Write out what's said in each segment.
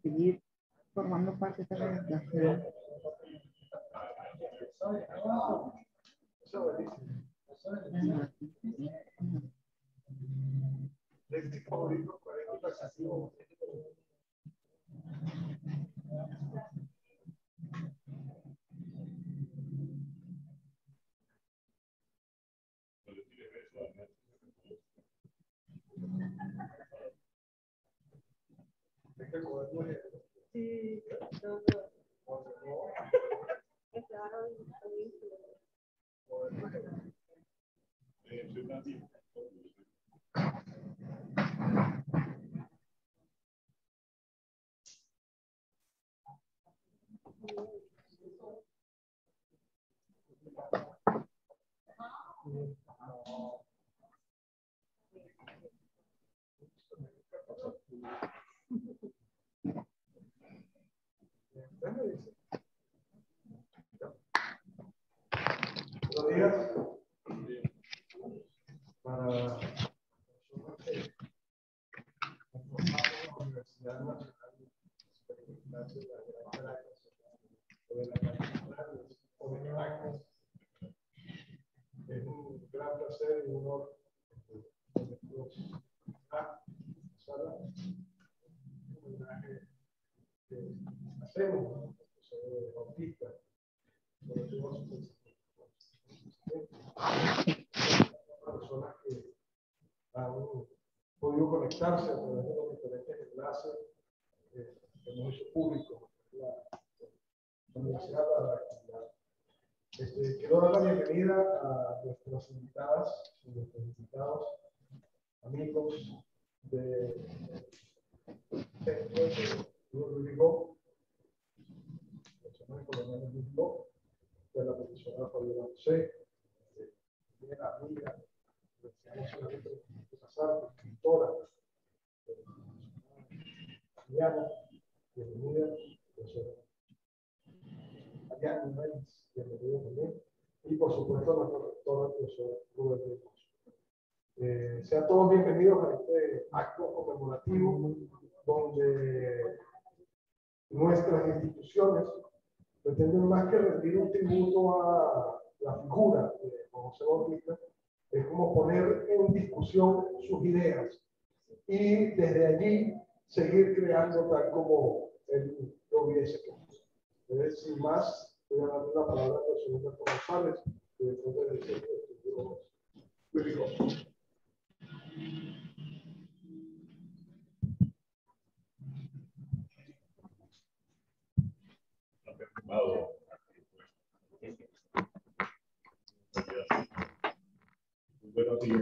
seguir formando parte de esta organización. Sí, Buenos días. Para la Universidad Nacional es un gran placer y un honor un homenaje que hacemos a Bautista, personas que han podido conectarse a través de los diferentes enlaces que hemos hecho públicos en la universidad para la actividad. Quiero dar la bienvenida a nuestras invitadas y nuestros invitados, amigos de Luis de la profesora Fabiola José, de la amiga, escritora, Diana, bienvenida, profesora Ariana Reyes, bienvenida también, y por supuesto nuestro rector, el profesor Rubén Reyes. Sean todos bienvenidos a este acto conmemorativo donde nuestras instituciones pretenden más que rendir un tributo a la figura de José Bautista, es como poner en discusión sus ideas y desde allí seguir creando tal como él lo hubiese querido. Entonces, sin más, voy a darle la palabra al profesor Humberto González, director del Centro de Estudios Jurídicos. Buenos días.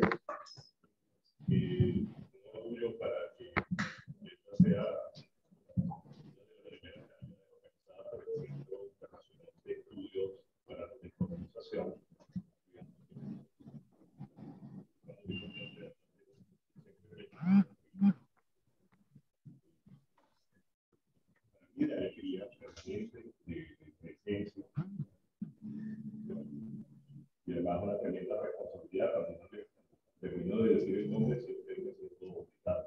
Un orgullo para que esta sea una de las primeras organizadas por el Centro Internacional de Estudios para la Descolonización. La alegría permanente de presencia y además una tremenda responsabilidad también. Termino de decir el nombre, siempre me siento obligado.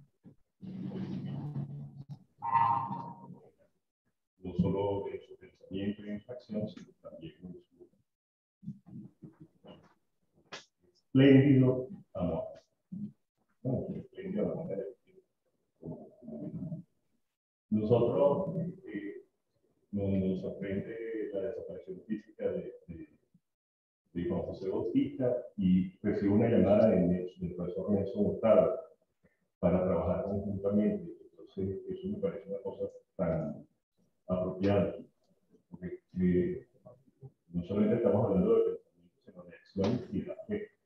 No solo en su pensamiento y en su acción, sino también en su espléndido amor. No, espléndido amor. Nosotros nos sorprende la desaparición física de Juan José Bautista y recibo una llamada del profesor Nelson Hurtado para trabajar conjuntamente. Entonces, eso me parece una cosa tan apropiada, porque no solamente estamos hablando de pensamiento, sino de acción y de afecto.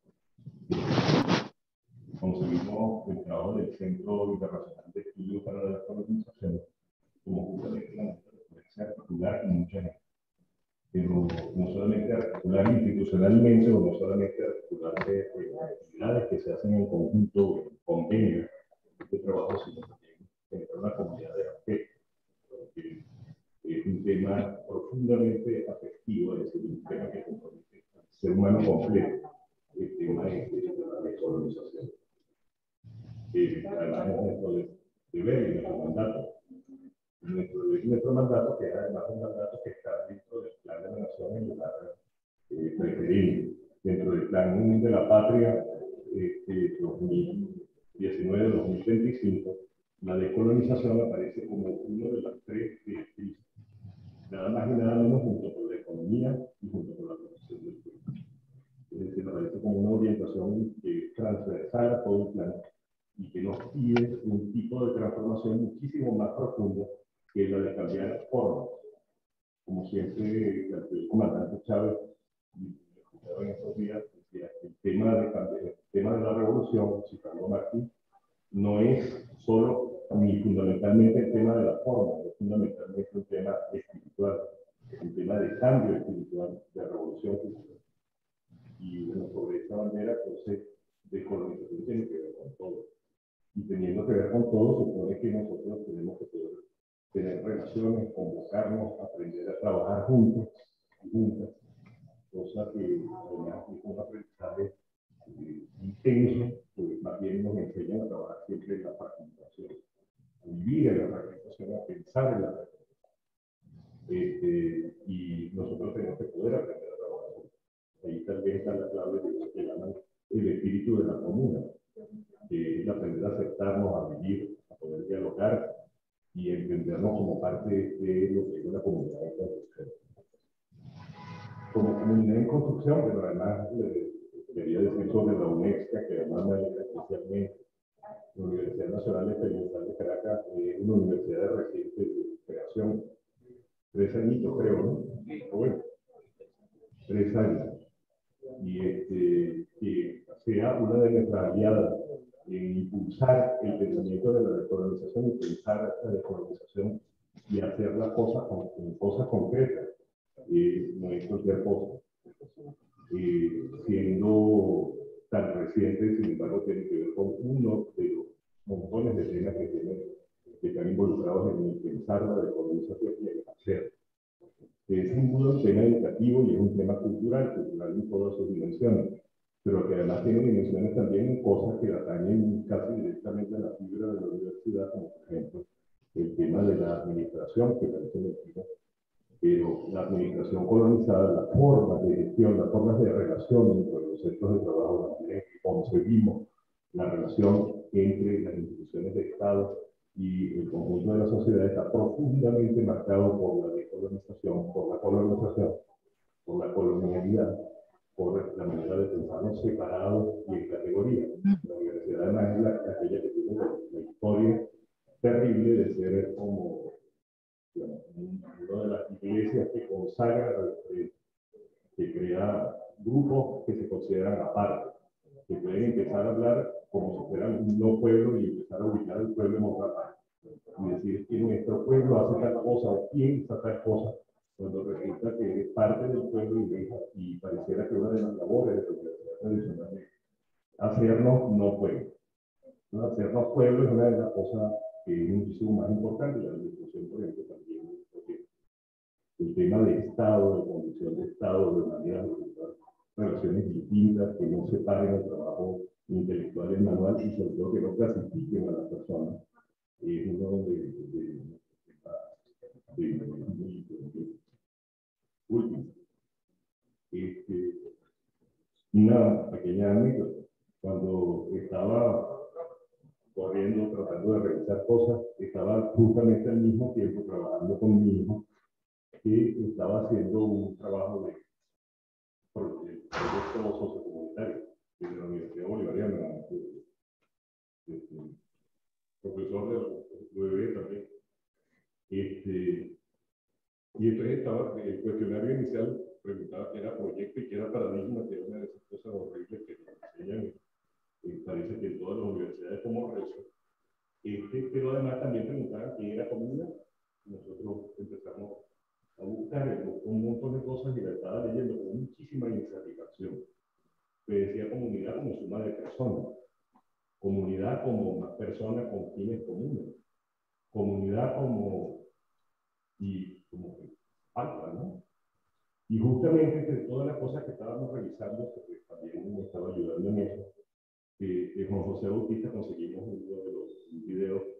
Concebimos el trabajo del Centro Internacional de Estudios para la Descolonización como justamente una influencia articular y mucha gente. Pero no solamente articular institucionalmente o no solamente articular actividades que se hacen en conjunto, en convenio de trabajo, sino también tener una comunidad de afecto, porque es un tema profundamente afectivo, es decir, un tema que compromete al ser humano completo, el tema de la descolonización. Además es nuestro deber y nuestro mandato nuestro mandato, que es además un mandato que está dentro del Plan de la Nación en lugar preferible, dentro del Plan de la Patria 2019-2025, la decolonización aparece como uno de las tres directrices, nada más y nada menos junto con la economía y junto con la protección del pueblo. Es decir, aparece como una orientación transversal a todo el plan y que nos pide un tipo de transformación muchísimo más profunda que la de cambiar formas. Como siempre, el comandante Chávez, y escuchaba en estos días, decía que el tema de la revolución, citando a Martí, no es solo ni fundamentalmente el tema de la forma, es fundamentalmente un tema espiritual, es un tema de cambio espiritual, de revolución cultural. Y bueno, sobre esta bandera, entonces, descolonización tiene que ver con todo. Y teniendo que ver con todo, supone que nosotros tenemos que poder tener relaciones, convocarnos, aprender a trabajar juntos y juntas, cosa que además es un aprendizaje intenso, pues más bien nos enseñan a trabajar siempre en la fragmentación, a vivir en la fragmentación, a pensar en la fragmentación. Y nosotros tenemos que poder aprender a trabajar juntos. Ahí tal vez está la clave de lo que llaman el espíritu de la comuna, que es aprender a aceptarnos, a vivir, a poder dialogar y entendernos como parte de lo que es una comunidad en construcción. Como comunidad en construcción, pero además quería decir sobre la UNEXCA, que además me alegra especialmente. La Universidad Nacional Experimental de Caracas es una universidad de reciente creación, 3 añitos creo, ¿no? Bueno, 3 años. Y que sea una de nuestras aliadas en impulsar el pensamiento de la descolonización y pensar la descolonización y hacer las cosas con cosas concretas, no es cualquier cosa. Siendo tan reciente, sin embargo, tiene que ver con uno de los montones de temas que están involucrados en el pensar la descolonización y en el hacer. Es sin duda un tema educativo y es un tema cultural en todas sus dimensiones, pero que además tiene dimensiones también en cosas que atañen casi directamente a la fibra de la universidad, como por ejemplo el tema de la administración, que parece mentira, pero la administración colonizada, las formas de gestión, las formas de relación dentro de los centros de trabajo, la manera en que concebimos la relación entre las instituciones de Estado y el conjunto de la sociedad está profundamente marcado por la decolonización, por la colonización, por la colonialidad, por la manera de pensarnos separados y en categorías. La universidad además es aquella que tiene la historia terrible de ser como una de las iglesias que consagra la diferencia, que crea grupos que se consideran aparte, que pueden empezar a hablar como si fueran un no pueblo y empezar a ubicar al pueblo en otra parte. Y decir que nuestro pueblo hace tal cosa o piensa tal cosa, cuando resulta que es parte del pueblo y pareciera que una de las labores de la universidad tradicional es hacernos no pueblo. ¿No? Hacernos pueblo es una de las cosas que es muchísimo más importante. La discusión, por ejemplo, también, porque el tema de Estado, de condición de Estado, de manera de encontrar relaciones distintas que no separen el trabajo intelectual y manual y sobre todo que no clasifiquen a las personas, es uno de último. Una pequeña anécdota. Cuando estaba corriendo, tratando de realizar cosas, estaba justamente al mismo tiempo trabajando con mi hijo, que estaba haciendo un trabajo de proyecto sociocomunitario de la Universidad Bolivariana, profesor de UEB también. Y entonces estaba, el cuestionario inicial preguntaba qué era proyecto y qué era paradigma, que era una de esas cosas horribles que nos enseñan, parece que en todas las universidades como eso. Pero además también preguntaban qué era comunidad. Nosotros empezamos a buscar un montón de cosas y la estaba leyendo con muchísima insatisfacción. Me decía comunidad como suma de personas, comunidad como una persona con fines comunes, comunidad como que falta, ¿no? Y justamente entre todas las cosas que estábamos revisando, porque también me estaba ayudando en eso, Juan José Bautista conseguimos un video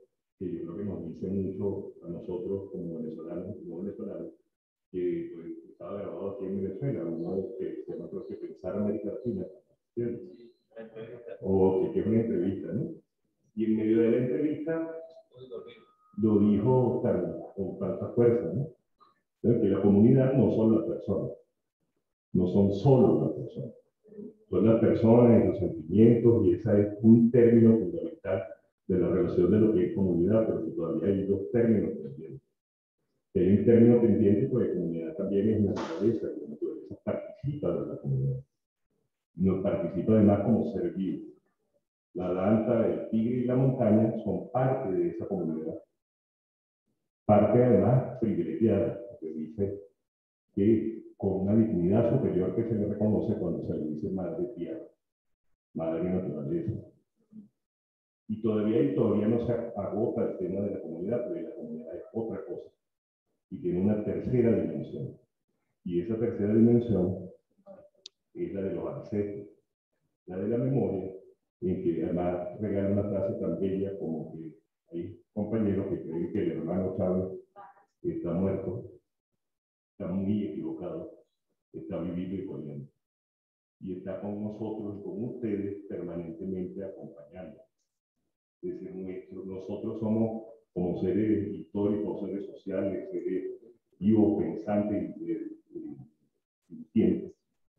que yo creo que nos dice mucho a nosotros como venezolanos, que pues, estaba grabado aquí en Venezuela, uno que se llama, creo que Pensar América Latina, ¿cierto? O que es una entrevista, ¿no? Y en medio de la entrevista lo dijo con tanta fuerza, ¿no? Entonces, que la comunidad no son las personas, no son solo las personas, son las personas y los sentimientos, y ese es un término fundamental de la relación de lo que es comunidad, pero que todavía hay dos términos pendientes. Hay un término pendiente porque comunidad también es naturaleza, y la naturaleza participa de la comunidad. No participa además como ser vivo. La danza, el tigre y la montaña son parte de esa comunidad. Parte además privilegiada, que dice que con una dignidad superior que se le reconoce cuando se le dice madre tierra, madre naturaleza. Y todavía no se agota el tema de la comunidad, porque la comunidad es otra cosa. Y tiene una tercera dimensión. Y esa tercera dimensión es la de los ancestros, la de la memoria, en que además regala una frase tan bella como que hay compañeros que creen que el hermano Chávez está muerto, está muy equivocado, está vivido y corriendo. Y está con nosotros y con ustedes permanentemente acompañando. Es decir, nosotros somos como seres históricos, seres sociales, seres vivos, pensantes y sintientes,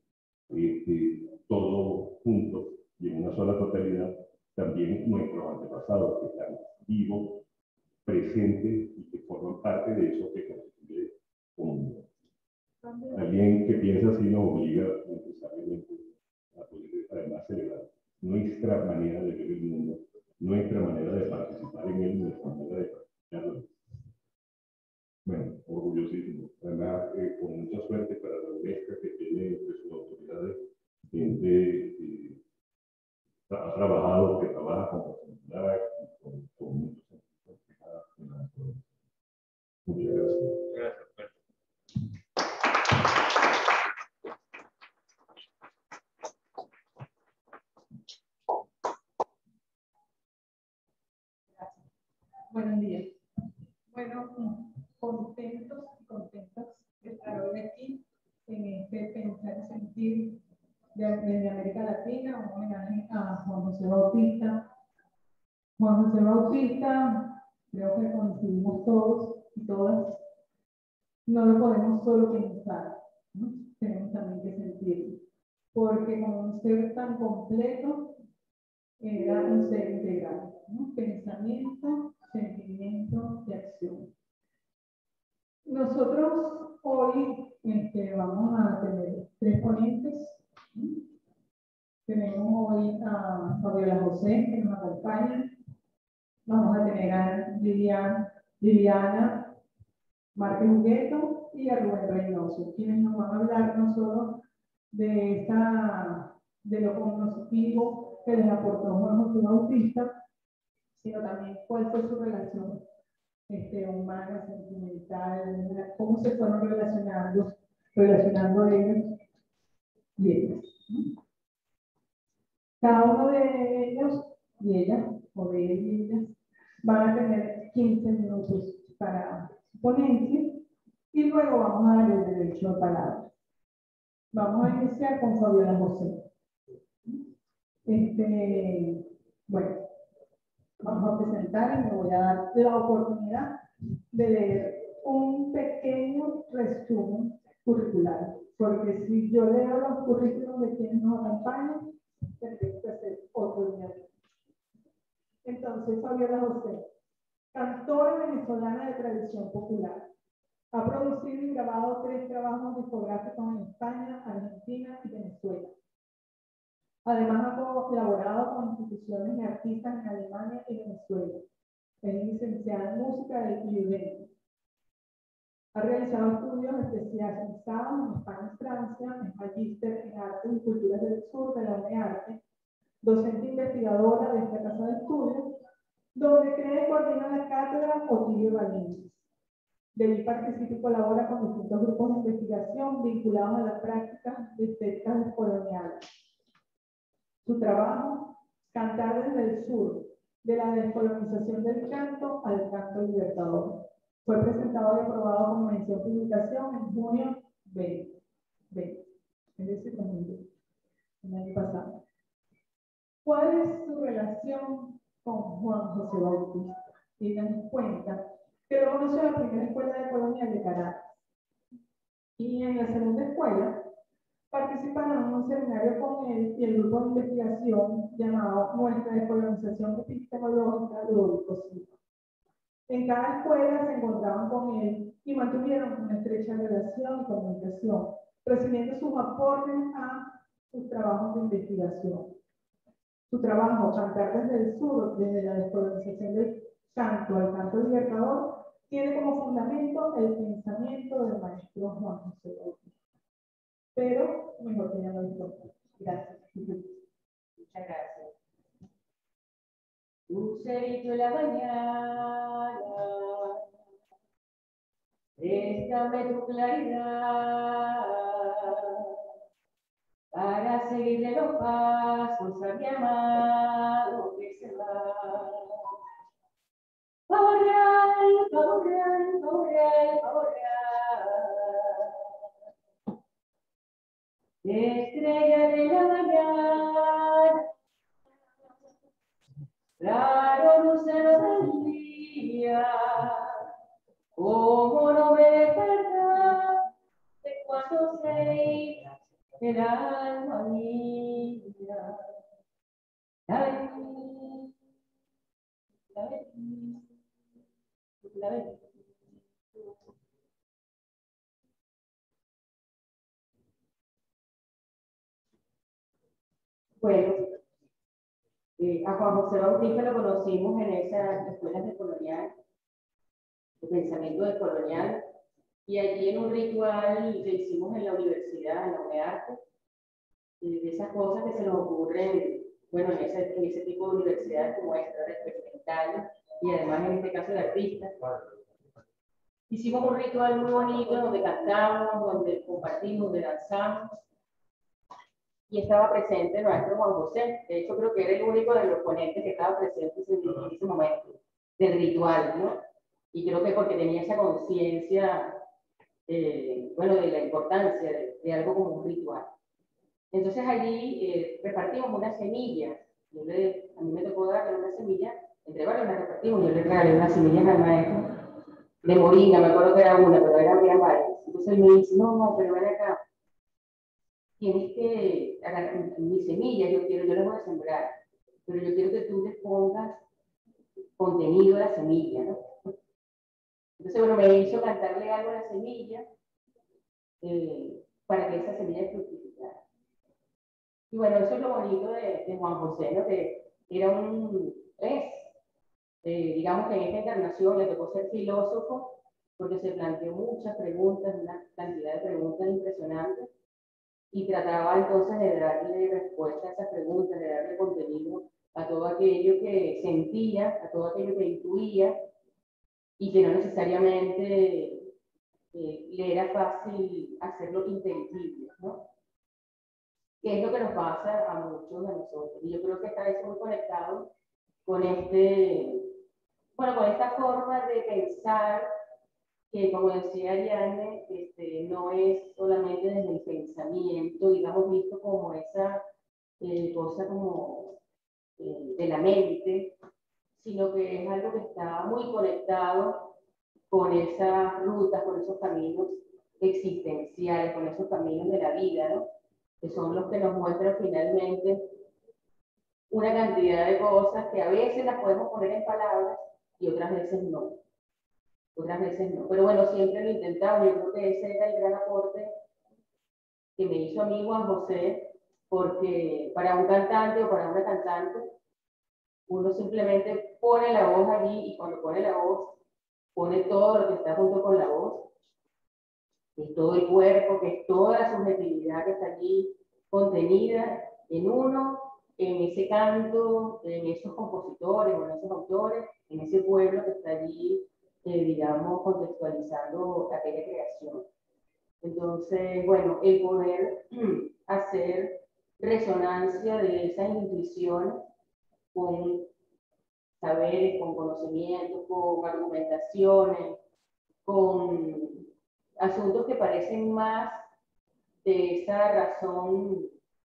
todos juntos y en una sola totalidad, también nuestros antepasados que están vivos, presentes y que forman parte de eso que constituye comunidad. Alguien que piensa así nos obliga necesariamente a poder además celebrar nuestra manera de ver el mundo, nuestra manera de participar en él, nuestra manera de practicarlo. Bueno, orgullosísimo. Además, con mucha suerte para la UNESCO que tiene entre sus autoridades gente que ha trabajado, que trabaja con comunidad y con muchos sentidos. Muchas gracias. Gracias. Buenos días. Bueno, contentos y contentas de estar hoy aquí en este Pensar y Sentir de América Latina, un homenaje a Juan José Bautista. Juan José Bautista, creo que coincidimos todos y todas, no lo podemos solo pensar, ¿no? Tenemos también que sentirlo, porque como un ser tan completo, era un ser integral, ¿no? Pensamiento, sentimiento y acción. Nosotros hoy vamos a tener tres ponentes, ¿no? Tenemos hoy a Fabiola José, que nos acompaña. Vamos a tener a Liliana Márquez Hugueto y a Rubén Reynoso, quienes nos van a hablar no solo de lo cognitivo que les aportó Juan José Bautista, sino también cuál fue su relación humana, sentimental, cómo se fueron relacionando ellos y ellas. Cada uno de ellos y ellas, o de él y ellas, van a tener 15 minutos para su ponencia y luego vamos a dar el derecho a palabra. Vamos a iniciar con Fabiola José. Bueno, vamos a presentar y me voy a dar la oportunidad de leer un pequeño resumen curricular, porque si yo leo los currículos de quienes nos acompañan, tendré que hacer otro día. Entonces, Fabiola José, cantora venezolana de tradición popular, ha producido y grabado 3 trabajos discográficos en España, Argentina y Venezuela. Además, ha colaborado con instituciones y artistas en Alemania y Venezuela. Es licenciada en música de IUDEM. Ha realizado estudios especializados en España y Francia, es magíster en Artes y Culturas del Sur de la UNEARTE, docente investigadora de esta casa de estudios, donde crea y coordina la cátedra Otilio Valientes. De allí participa y colabora con distintos grupos de investigación vinculados a la práctica de estéticas coloniales. Su trabajo, Cantar desde el Sur, de la descolonización del canto al canto libertador. Fue presentado y aprobado como mención publicación en junio 2020, es decir, 2020, el año pasado. ¿Cuál es su relación con Juan José Bautista? Tengan en cuenta que lo conoció en la primera escuela de colonial de Caracas. Y en la segunda escuela participaron en un seminario con él y el grupo de investigación llamado Nuestra Descolonización Epistemológica Ludovico Silva. En cada escuela se encontraban con él y mantuvieron una estrecha relación y comunicación, recibiendo sus aportes a sus trabajos de investigación. Su trabajo, Cantar desde el Sur, desde la descolonización del canto al canto libertador, tiene como fundamento el pensamiento del maestro Juan José Bautista. Pero mejor que ya no lo. Gracias. Muchas gracias. Lucerito en la mañana, préstame tu claridad para seguirle los pasos a mi amado que se va. Pavo real, pavo real, pavo real, pavo real. Estrella de la mañana, claro lucero del día, cómo no me despertar de cuando se iba el alma mía. La vení, la vení, la vení. Bueno, a Juan José Bautista lo conocimos en esas escuelas de colonial, de pensamiento de colonial, y allí en un ritual que hicimos en la universidad, en la UNEARTE, de esas cosas que se nos ocurren, bueno, en ese tipo de universidades como esta, experimentales, y además en este caso de artistas. Hicimos un ritual muy bonito donde cantamos, donde compartimos, donde danzamos, y estaba presente el maestro Juan José. De hecho, creo que era el único de los ponentes que estaba presente en ese momento del ritual, ¿no? Y creo que porque tenía esa conciencia, bueno, de la importancia de algo como un ritual. Entonces allí repartimos unas semillas. A mí me tocó darle una semilla, entre varios las repartimos, yo le regalé unas semillas al maestro de moringa, me acuerdo que era una, pero había varias. Entonces él me dice, no, pero ven acá, tienes que agarrar mis semillas, yo las voy a sembrar, pero yo quiero que tú les pongas contenido a la semilla, ¿no? Entonces, bueno, me hizo cantarle algo a la semilla para que esa semilla fructificara. Y bueno, eso es lo bonito de Juan José, ¿no? Que era digamos que en esta encarnación le tocó ser filósofo, porque se planteó muchas preguntas, una cantidad de preguntas impresionantes, y trataba entonces de darle respuesta a esas preguntas, de darle contenido a todo aquello que sentía, a todo aquello que intuía, y que no necesariamente le era fácil hacerlo inteligible, ¿no? Que es lo que nos pasa a muchos de nosotros. Y yo creo que está eso muy conectado con con esta forma de pensar que, como decía Ariane, no es solamente desde el pensamiento, digamos, visto como esa cosa como de la mente, sino que es algo que está muy conectado con esas rutas, con esos caminos existenciales, con esos caminos de la vida, ¿no? Que son los que nos muestran finalmente una cantidad de cosas que a veces las podemos poner en palabras y otras veces no. Otras veces no. Pero bueno, siempre lo intentamos. Yo creo que ese era el gran aporte que me hizo a mí Juan José, porque para un cantante o para una cantante, uno simplemente pone la voz allí y cuando pone la voz, pone todo lo que está junto con la voz, que es todo el cuerpo, que es toda la subjetividad que está allí contenida en uno, en ese canto, en esos compositores o en esos autores, en ese pueblo que está allí, digamos, contextualizando aquella creación. Entonces, bueno, el poder hacer resonancia de esas intuiciones con saberes, con conocimientos, con argumentaciones, con asuntos que parecen más de esa razón,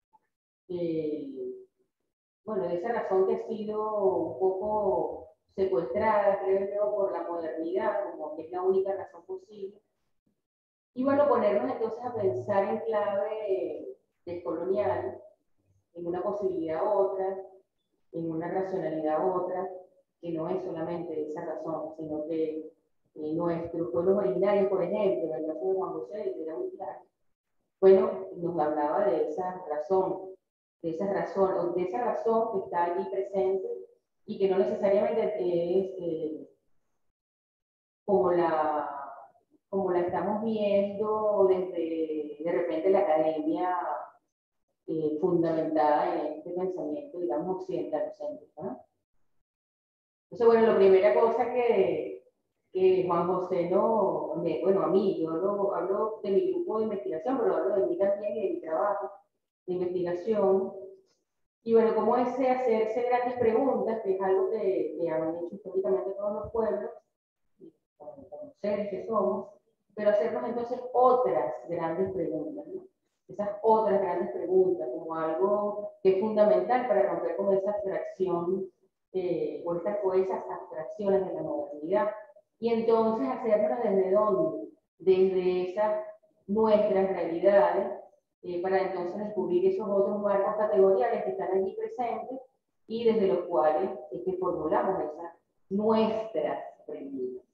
bueno, de esa razón que ha sido un poco secuestrada, creo yo, por la modernidad, como que es la única razón posible. Y bueno, ponernos entonces a pensar en clave descolonial, en una posibilidad u otra, en una racionalidad u otra, que no es solamente esa razón, sino que nuestros pueblos originarios, por ejemplo, en el caso de Juan José, que era muy claro, bueno, nos hablaba de esa razón, de esa razón que está allí presente y que no necesariamente es como la estamos viendo desde, de repente, la academia fundamentada en este pensamiento, digamos, occidentalocéntrico, ¿no? Entonces, bueno, la primera cosa que Juan José bueno, a mí, yo hablo de mi grupo de investigación, pero hablo de mí también y de mi trabajo de investigación. Y bueno, cómo es hacerse grandes preguntas, que es algo que han hecho históricamente todos los pueblos, como seres que somos, pero hacernos entonces otras grandes preguntas, ¿no? Esas otras grandes preguntas, como algo que es fundamental para romper con esa abstracción, o esas abstracciones de la modernidad. Y entonces hacernos desde dónde, desde esas nuestras realidades, para entonces descubrir esos otros marcos categoriales que están allí presentes y desde los cuales formulamos esas nuestras preguntas.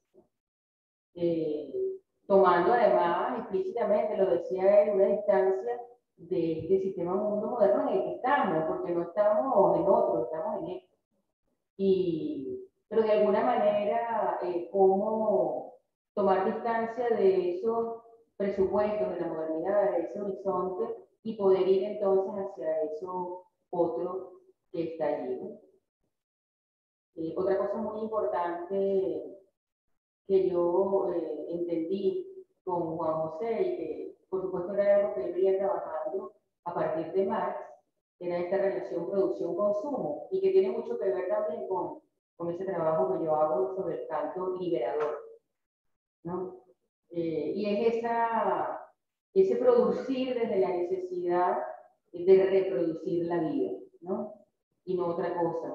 Tomando además explícitamente, lo decía él, una distancia de este sistema mundo moderno en el que estamos, porque no estamos en otro, estamos en esto. Pero de alguna manera, cómo tomar distancia de esos presupuestos de la modernidad, de ese horizonte, y poder ir entonces hacia eso otro que está allí, ¿no? Otra cosa muy importante que yo entendí con Juan José y que por supuesto era algo que él venía trabajando a partir de Marx, era esta relación producción-consumo y que tiene mucho que ver también con ese trabajo que yo hago sobre el canto liberador, ¿no? Y es ese producir desde la necesidad de reproducir la vida, ¿no? Y no otra cosa.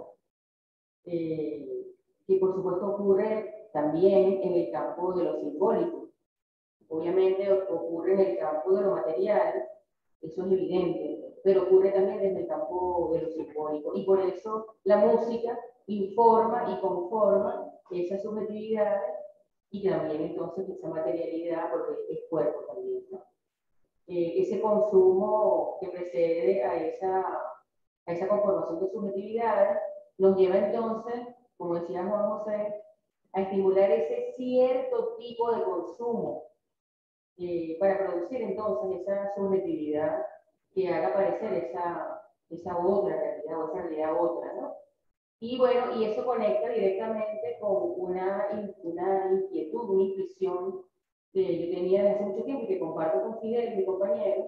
Que por supuesto ocurre también en el campo de lo simbólico. Obviamente ocurre en el campo de lo material, eso es evidente, pero ocurre también desde el campo de lo simbólico. Y por eso la música informa y conforma esa subjetividad y también entonces esa materialidad, porque es cuerpo también, ¿no? Ese consumo que precede a esa conformación de subjetividad nos lleva entonces, como decía Juan José, a estimular ese cierto tipo de consumo para producir entonces esa subjetividad que haga aparecer esa otra realidad o esa realidad otra, ¿no? Y bueno, y eso conecta directamente con una inquietud, una intuición que yo tenía desde hace mucho tiempo y que comparto con Fidel, mi compañero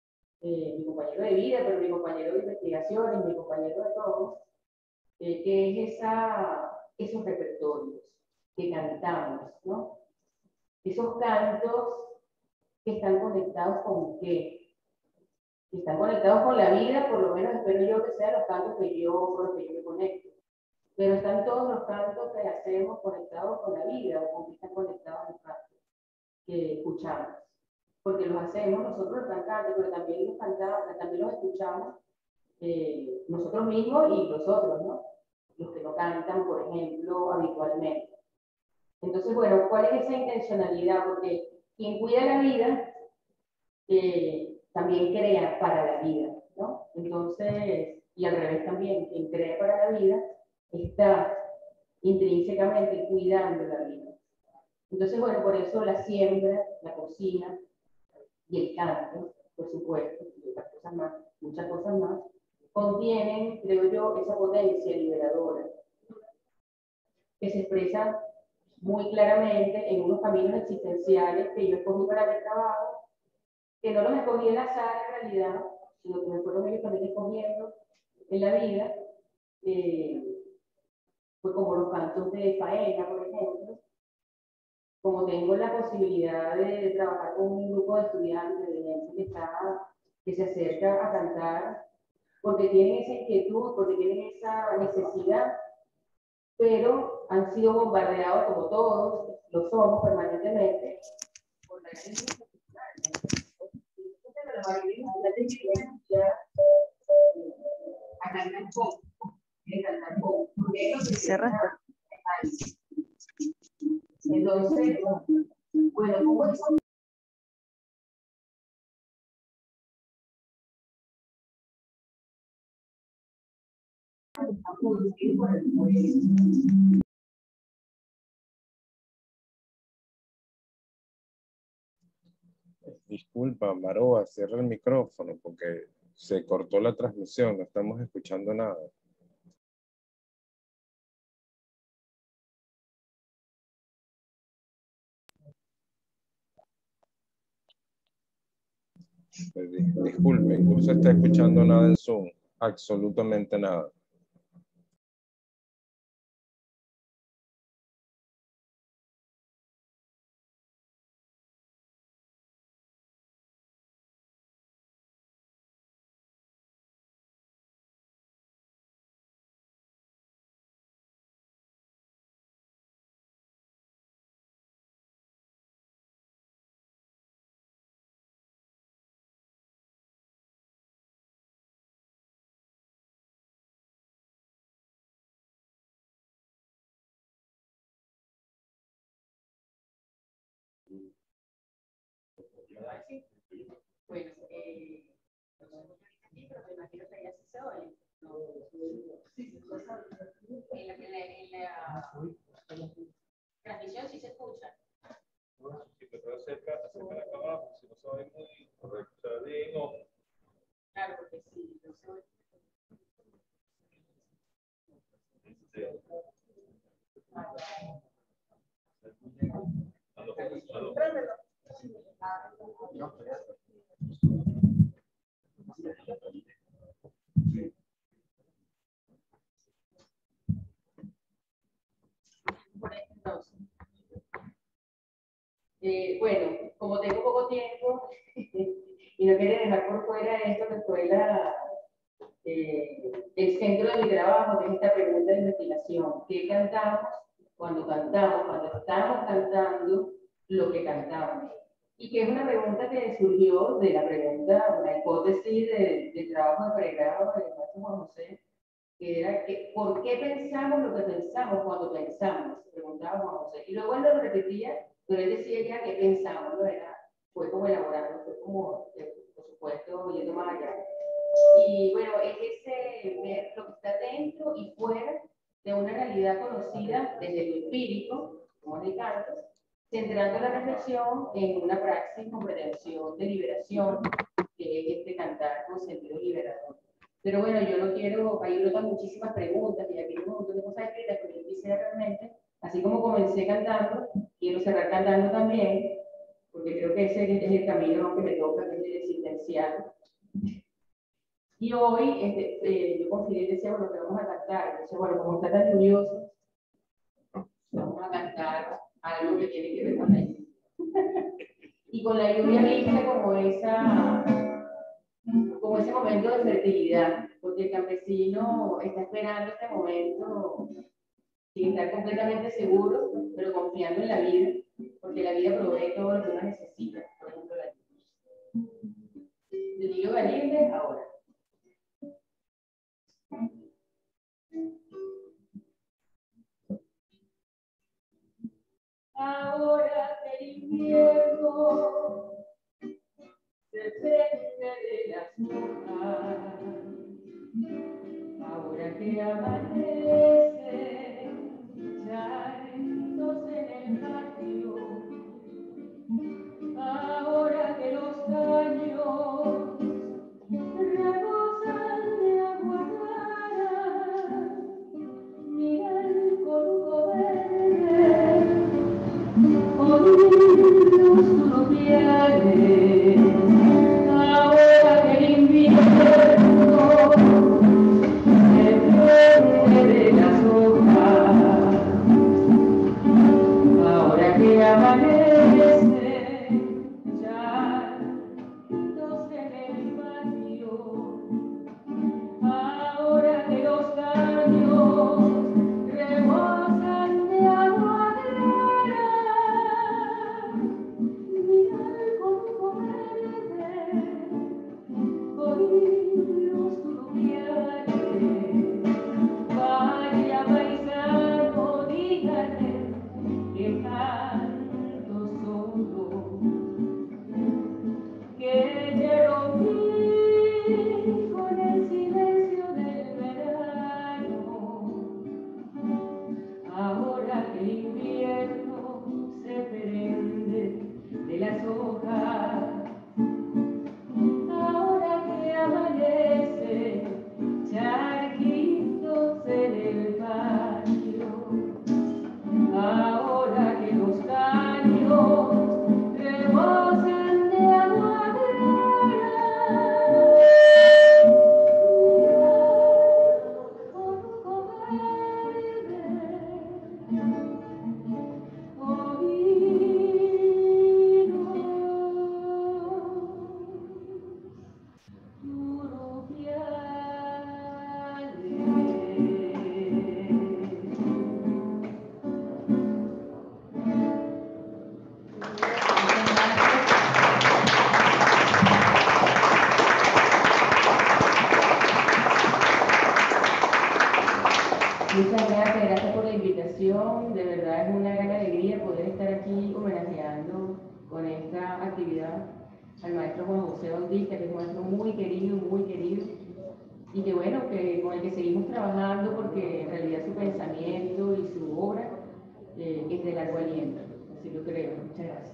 de vida, pero mi compañero de investigación y mi compañero de todo, que es esos repertorios que cantamos, ¿no? Esos cantos que están conectados con qué, que están conectados con la vida, por lo menos espero yo que sean los cantos con los que yo me conecto. Pero están todos los cantos que hacemos conectados con la vida o con que están conectados los cantos que escuchamos. Porque los hacemos nosotros los cantantes, pero también los cantamos, también los escuchamos nosotros mismos y los otros, ¿no? Los que no cantan, por ejemplo, habitualmente. Entonces, bueno, ¿cuál es esa intencionalidad? Porque quien cuida la vida también crea para la vida, ¿no? Entonces, y al revés también, quien crea para la vida está intrínsecamente cuidando la vida. Entonces, bueno, por eso la siembra, la cocina y el canto, por supuesto, y otras cosas más, muchas cosas más, contienen, creo yo, esa potencia liberadora que se expresa muy claramente en unos caminos existenciales que yo escogí para mi trabajo, que no los escogí al azar en realidad, sino que me fueron ellos también escogiendo en la vida, pues como los cantos de faena, por ejemplo. Como tengo la posibilidad de trabajar con un grupo de estudiantes, de gente que se acerca a cantar, porque tienen esa inquietud, porque tienen esa necesidad, pero han sido bombardeados, como todos, lo somos permanentemente, por la a cantar poco, cantar poco, porque es lo que se resta. Entonces, bueno, ¿cómo es? Disculpa, Maroa, cierra el micrófono porque se cortó la transmisión, no estamos escuchando nada. Disculpe, no se está escuchando nada en Zoom, absolutamente nada. Bueno, pero me imagino que ya se oye. En la transmisión sí se escucha. Si te puedes acercar la cámara, porque si no se ve muy correcto, bien o. Claro, porque sí, no se oye. Bueno, como tengo poco tiempo y no quiero dejar por fuera esto que fue el centro de mi trabajo, que es esta pregunta de investigación. ¿Qué cantamos cuando estamos cantando lo que cantamos? Y que es una pregunta que surgió de la pregunta, una hipótesis del trabajo de pregrado de Juan José, que era que, ¿por qué pensamos lo que pensamos cuando pensamos? Preguntaba Juan José. Y luego él lo repetía, pero él decía ya que pensamos, ¿no? Fue como elaborando, fue como, por supuesto, yendo más allá. Y bueno, es ese ver lo que está dentro y fuera de una realidad conocida desde lo empírico, como es el canto, centrando la reflexión en una praxis con pretensión de liberación, que es cantar con sentido liberador. Pero bueno, yo no quiero, ahí brotan muchísimas preguntas y aquí hay un montón de cosas escritas, pero yo quisiera realmente, así como comencé cantando, quiero cerrar cantando también, porque creo que ese es el camino que me toca, que es el existencial. Y hoy yo confié y decía, bueno, que vamos a cantar. Entonces, bueno, como está tan lluvioso, vamos a cantar algo que tiene que ver con la lluvia. Y con la lluvia vista como ese momento de fertilidad, porque el campesino está esperando este momento sin estar completamente seguro, pero confiando en la vida, porque la vida provee todo lo que uno necesita, por ejemplo, la lluvia. De Nilo Valiente, ahora. Ahora que el invierno se prende de las hojas, ahora que amanece, chaitos en el patio, ahora que los caños rebosan de agua clara, mira el corco verde, oír los turupiales, ahora que el invierno se prende de las hojas. Muchas gracias por la invitación. De verdad es una gran alegría poder estar aquí homenajeando con esta actividad al maestro Juan José Bautista, que es un maestro muy querido, y que bueno, que con el que seguimos trabajando porque en realidad su pensamiento y su obra es de largo aliento. Así lo creo. Muchas gracias.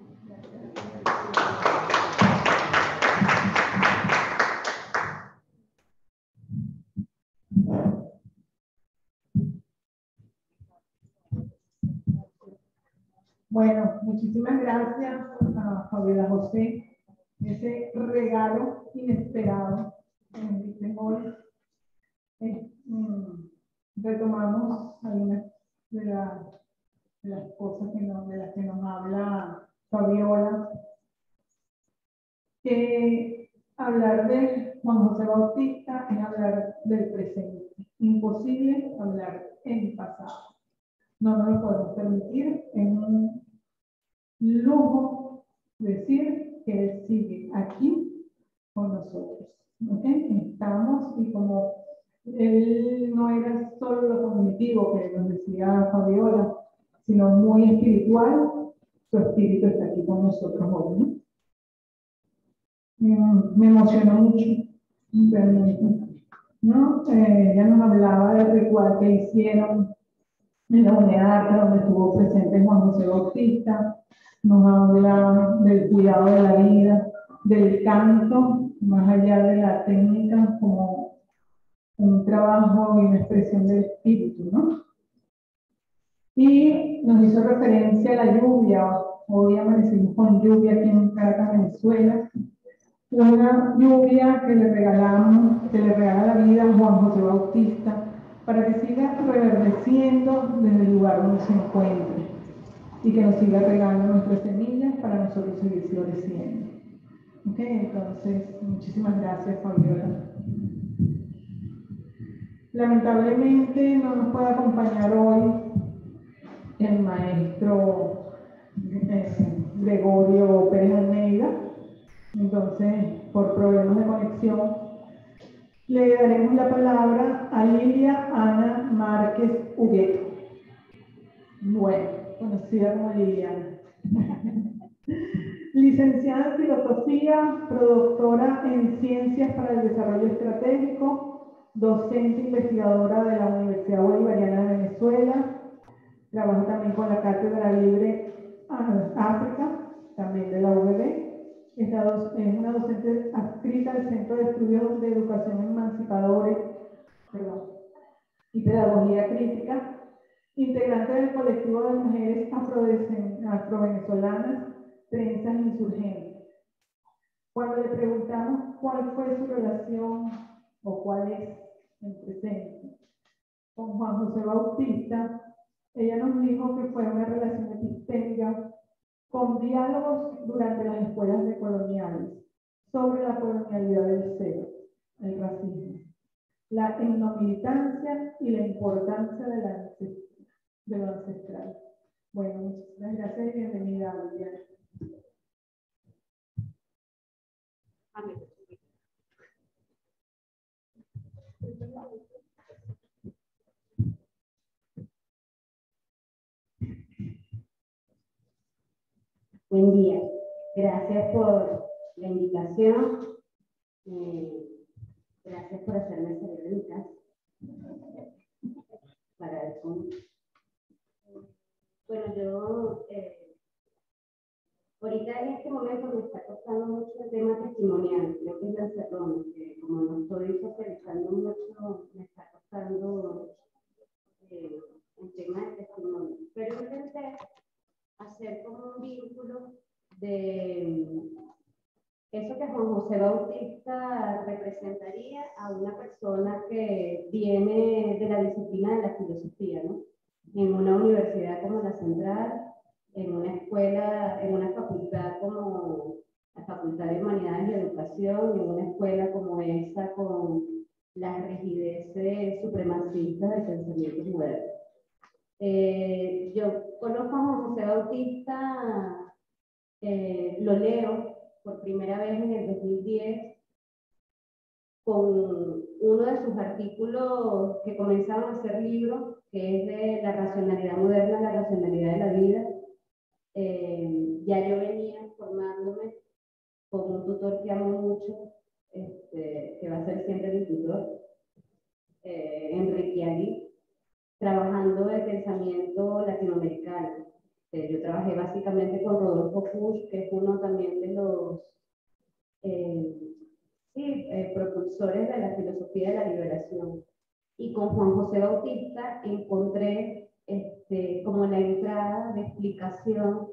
Bueno, muchísimas gracias a Fabiola José. Ese regalo inesperado que nos diste hoy. Retomamos algunas de las cosas de las que nos habla Fabiola. Hablar de Juan José Bautista es hablar del presente. Imposible hablar en pasado. No nos lo podemos permitir. Es un lujo decir que él sigue aquí con nosotros. ¿Okay? Estamos, y como él no era solo lo cognitivo que nos decía Fabiola, sino muy espiritual, su espíritu está aquí con nosotros hoy, ¿no? Me emocionó mucho, realmente, ¿no? Ella nos hablaba del ritual que hicieron en la unidad donde estuvo presente Juan José Bautista, nos habla del cuidado de la vida, del canto, más allá de la técnica, como un trabajo y una expresión del espíritu, ¿no? Y nos hizo referencia a la lluvia. Hoy amanecimos con lluvia aquí en Caracas, Venezuela. Una lluvia que le regala la vida a Juan José Bautista para que siga reverdeciendo desde el lugar donde se encuentre y que nos siga regando nuestras semillas para nosotros seguir floreciendo. Ok, entonces, muchísimas gracias, Fabiola. Lamentablemente no nos puede acompañar hoy el maestro Gregorio Pérez Almeida. Entonces, por problemas de conexión, le daremos la palabra a Lilia Ana Márquez Huguet. Bueno, conocida como Liliana. Licenciada en Filosofía, productora en Ciencias para el Desarrollo Estratégico, docente investigadora de la Universidad Bolivariana de Venezuela, trabaja también con la Cátedra Libre África, también de la UBB. Es una docente adscrita al Centro de Estudios de Educación Emancipadores y Pedagogía Crítica, integrante del colectivo de mujeres afrovenezolanas, Trenzas Insurgentes. Cuando le preguntamos cuál fue su relación o cuál es el presente con Juan José Bautista, ella nos dijo que fue una relación epistémica con diálogos durante las escuelas decoloniales sobre la colonialidad del ser, el racismo, la etnomilitancia y la importancia de lo ancestral. Bueno, muchísimas gracias y bienvenida, Liliana. Buen día. Gracias por la invitación. Gracias por hacerme salir de mi casa para el Zoom. Bueno, yo ahorita en este momento me está costando mucho el tema testimonial. Creo que es la encerrona, que como no estoy socializando mucho, me está costando el tema del testimonio. Pero intenté hacer como un vínculo de eso que Juan José Bautista representaría a una persona que viene de la disciplina de la filosofía, ¿no? En una universidad como la Central, en una escuela, en una facultad como la Facultad de Humanidades y Educación, en una escuela como esa con las rigideces supremacistas del pensamiento moderno. Yo conozco a Juan José Bautista, lo leo por primera vez en el 2010 con uno de sus artículos que comenzaron a ser libros, que es de la racionalidad moderna, la racionalidad de la vida. Ya yo venía formándome con un tutor que amo mucho, que va a ser siempre mi tutor, Enrique Agui, trabajando el pensamiento latinoamericano. Yo trabajé básicamente con Rodolfo Pusch, que es uno también de los propulsores de la filosofía de la liberación. Y con Juan José Bautista encontré como la entrada de explicación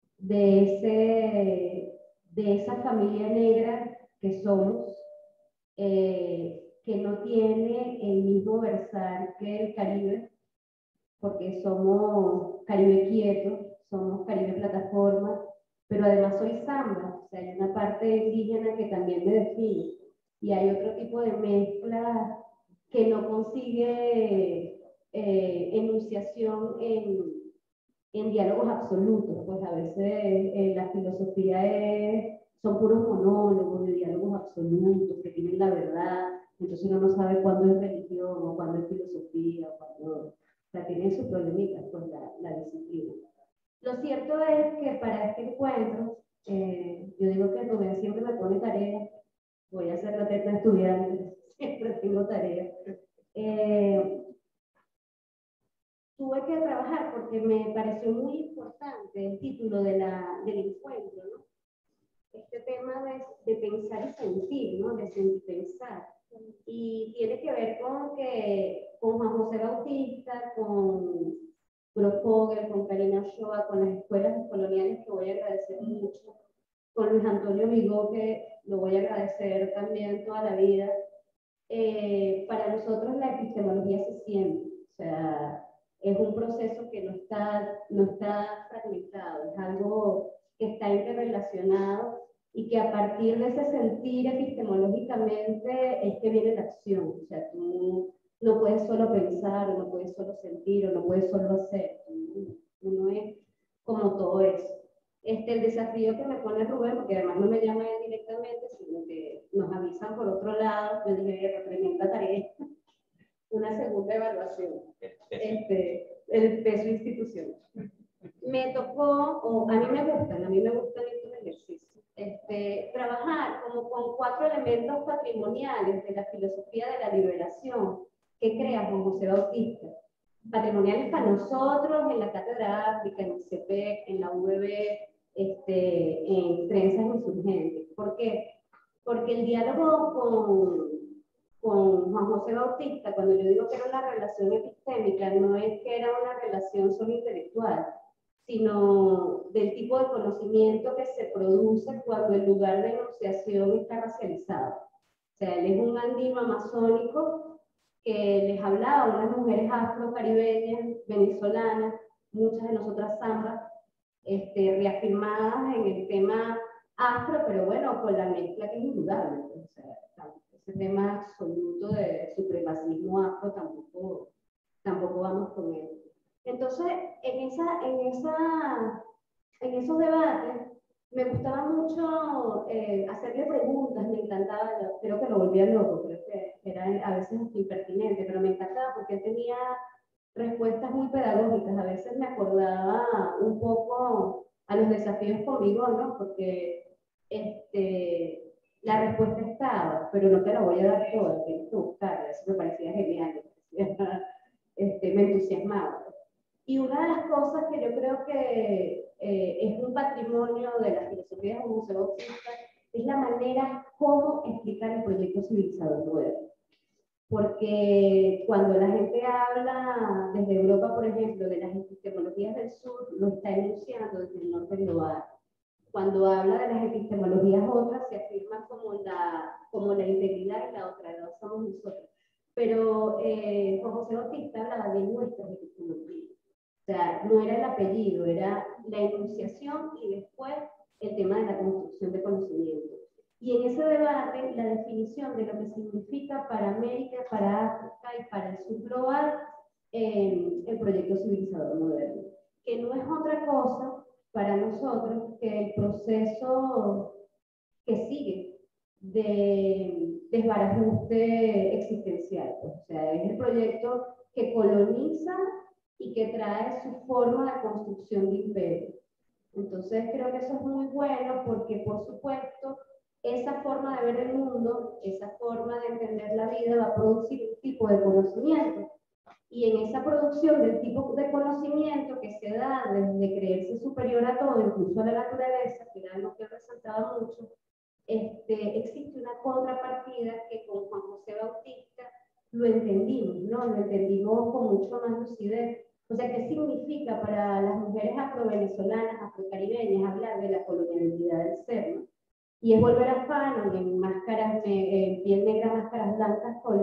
de esa familia negra que somos, que no tiene el mismo versar que el Caribe, porque somos Caribe quieto, somos Caribe plataforma, pero además soy samba, o sea, hay una parte indígena que también me define, y hay otro tipo de mezcla que no consigue enunciación en diálogos absolutos, pues a veces la filosofía son puros monólogos de diálogos absolutos que tienen la verdad, entonces uno no sabe cuándo es religión o cuándo es filosofía, o cuándo, o sea, tienen sus problemitas, pues la disciplina. Lo cierto es que para este encuentro, yo digo que Rubén siempre me pone tarea, voy a hacer la teta estudiante, siempre tengo tarea. Tuve que trabajar porque me pareció muy importante el título del encuentro, ¿no? Este tema de pensar y sentir, ¿no? De sentir pensar. Y tiene que ver con Juan José Bautista, con Bro Fogel, con Karina Ochoa, con las escuelas coloniales, que voy a agradecer mucho, con Luis Antonio Vigó, que lo voy a agradecer también toda la vida. Para nosotros la epistemología se siente, o sea, es un proceso que no está fragmentado, es algo que está interrelacionado y que a partir de ese sentir epistemológicamente es que viene la acción. O sea, tú no puedes solo pensar, o no puedes solo sentir, o no puedes solo hacer. Uno es como todo eso. El desafío que me pone Rubén, porque además no me llama él directamente, sino que nos avisan por otro lado, yo dije, tremenda tarea, una segunda evaluación, el peso institucional. Me tocó, o a mí me gustan estos ejercicios, trabajar como con 4 elementos patrimoniales de la filosofía de la liberación que crea Juan José Bautista. Patrimoniales para nosotros en la Cátedra África, en el CPEC, en la UBB, en Trenzas Insurgentes. ¿Por qué? Porque el diálogo con Juan José Bautista, cuando yo digo que era una relación epistémica, no es que era una relación solo intelectual, sino del tipo de conocimiento que se produce cuando el lugar de enunciación está racializado. O sea, él es un andino amazónico que les hablaba a unas mujeres afro-caribeñas, venezolanas, muchas de nosotras zambas, reafirmadas en el tema afro, pero bueno, con la mezcla que es indudable. O sea, ese tema absoluto de supremacismo afro tampoco vamos con él. Entonces, en esos debates, me gustaba mucho hacerle preguntas, me encantaba, creo que lo volvía loco, creo que era a veces impertinente, pero me encantaba porque él tenía respuestas muy pedagógicas, a veces me acordaba un poco a los desafíos conmigo, ¿no? Porque la respuesta estaba, pero no te la voy a dar toda, tienes que buscarla, eso me parecía genial, me entusiasmaba. Y una de las cosas que yo creo que es un patrimonio de la filosofía de Juan José Bautista es la manera como explicar el proyecto civilizador nuevo. Porque cuando la gente habla desde Europa, por ejemplo, de las epistemologías del sur, lo está enunciando desde el norte global. Cuando habla de las epistemologías otras, se afirma como la integridad y la otra, no somos nosotros. Pero Juan José Bautista hablaba de nuestras epistemologías. O sea, no era el apellido, era la enunciación y después el tema de la construcción de conocimiento. Y en ese debate, la definición de lo que significa para América, para África y para el sur global, el proyecto civilizador moderno, que no es otra cosa para nosotros que el proceso que sigue de desbarajuste existencial. O sea, es el proyecto que coloniza y que trae su forma de construcción de imperio. Entonces creo que eso es muy bueno porque, por supuesto, esa forma de ver el mundo, esa forma de entender la vida va a producir un tipo de conocimiento. Y en esa producción del tipo de conocimiento que se da desde creerse superior a todo, incluso a la naturaleza, que era lo que resaltaba mucho, existe una contrapartida que con Juan José Bautista lo entendimos, ¿no? Lo entendimos con mucho más lucidez. O sea, ¿qué significa para las mujeres afro-venezolanas, afro-caribeñas, hablar de la colonialidad del ser, ¿no? Y es volver a Fanon en máscaras, piel negra, máscaras blancas, con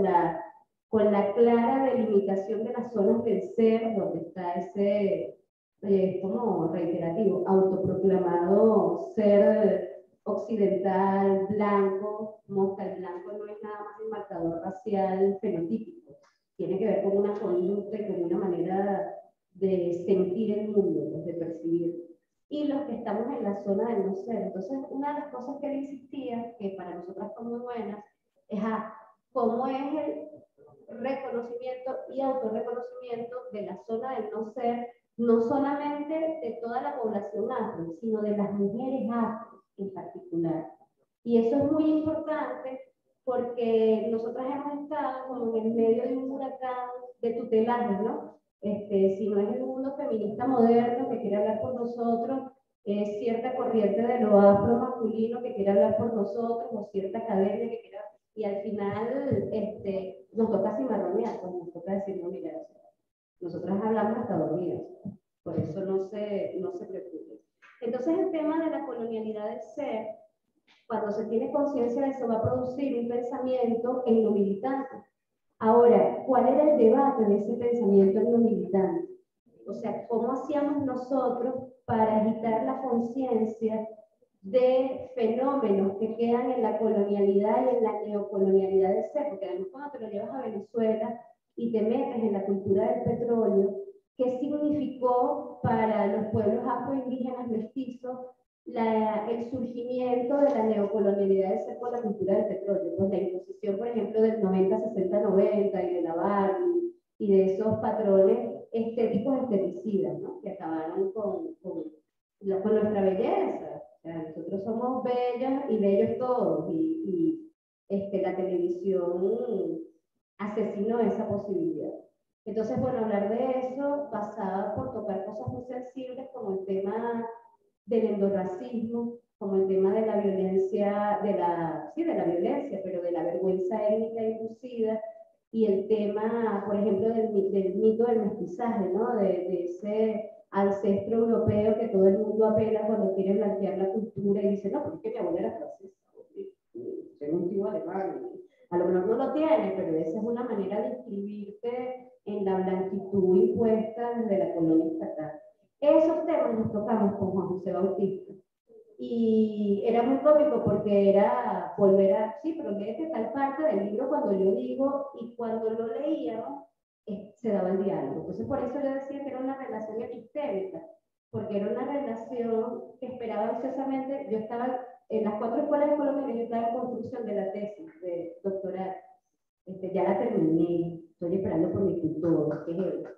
la clara delimitación de las zonas del ser, donde está ese, como reiterativo, autoproclamado ser occidental, blanco. Mosca, el blanco no es nada más un marcador racial fenotípico, tiene que ver con una conducta y con una manera de sentir el mundo, de percibirlo. Y los que estamos en la zona del no ser. Entonces, una de las cosas que él insistía, que para nosotras son muy buenas, es cómo es el reconocimiento y autorreconocimiento de la zona del no ser, no solamente de toda la población afro, sino de las mujeres afro en particular. Y eso es muy importante porque nosotras hemos estado como en el medio de un huracán de tutelajes, ¿no? Si no es el mundo feminista moderno que quiere hablar por nosotros, es cierta corriente de lo afro masculino que quiere hablar por nosotros, o cierta academia que quiere, y al final nos toca cimarronear, pues nos toca decir, no, mira, nosotras hablamos hasta dormidas, por eso no se preocupen. Entonces el tema de la colonialidad del ser, cuando se tiene conciencia de eso, va a producir un pensamiento en lo militante. Ahora, ¿cuál era el debate de ese pensamiento en lo militante? O sea, ¿cómo hacíamos nosotros para agitar la conciencia de fenómenos que quedan en la colonialidad y en la neocolonialidad del ser? Porque además cuando te lo llevas a Venezuela y te metes en la cultura del petróleo, ¿qué significó para los pueblos afroindígenas mestizos el surgimiento de la neocolonialidad del ser por la cultura del petróleo? Pues la imposición, por ejemplo, del 90-60-90 y de la Barbie y de esos patrones estéticos esteticidas, ¿no? Que acabaron con nuestra belleza. O sea, nosotros somos bellas y bellos todos, y la televisión asesinó esa posibilidad. Entonces, bueno, hablar de eso pasaba por tocar cosas muy sensibles como el tema del endorracismo, como el tema de la violencia, de la violencia, pero de la vergüenza étnica inducida, y el tema, por ejemplo, del mito del mestizaje, ¿no? De ese ancestro europeo que todo el mundo apela cuando quiere blanquear la cultura y dice, no, porque mi abuela era francesa, tengo un tío alemán, a lo mejor no lo tiene, pero esa es una manera de inscribirte en la blanquitud impuesta desde la colonia estatal. Esos temas los tocamos con Juan José Bautista. Y era muy cómico porque era volver a, sí, pero léete tal parte del libro cuando yo digo, y cuando lo leíamos, se daba el diálogo. Entonces, por eso yo decía que era una relación epistémica, porque era una relación que esperaba ansiosamente. Yo estaba en las 4 escuelas de Colombia, yo estaba en construcción de la tesis de doctorado. Ya la terminé, estoy esperando por mi tutor, que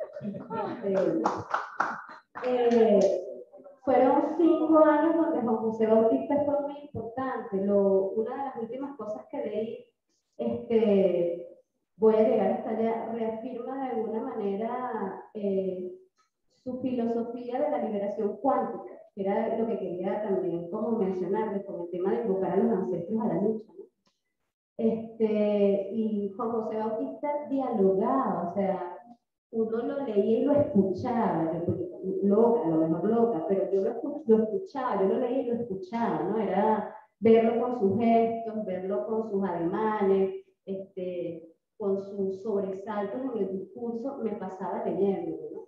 es fueron 5 años donde Juan José Bautista fue muy importante. Una de las últimas cosas que leí, voy a llegar hasta allá, reafirma de alguna manera su filosofía de la liberación cuántica, que era lo que quería también como mencionarles con el tema de invocar a los ancestros a la lucha, ¿no? Y Juan José Bautista dialogaba, o sea, uno lo leía y lo escuchaba, loca, a lo mejor loca, pero yo lo escuchaba, yo lo leía y lo escuchaba, ¿no? Era verlo con sus gestos, verlo con sus ademanes, con sus sobresaltos en el discurso, me pasaba leyendo, ¿no?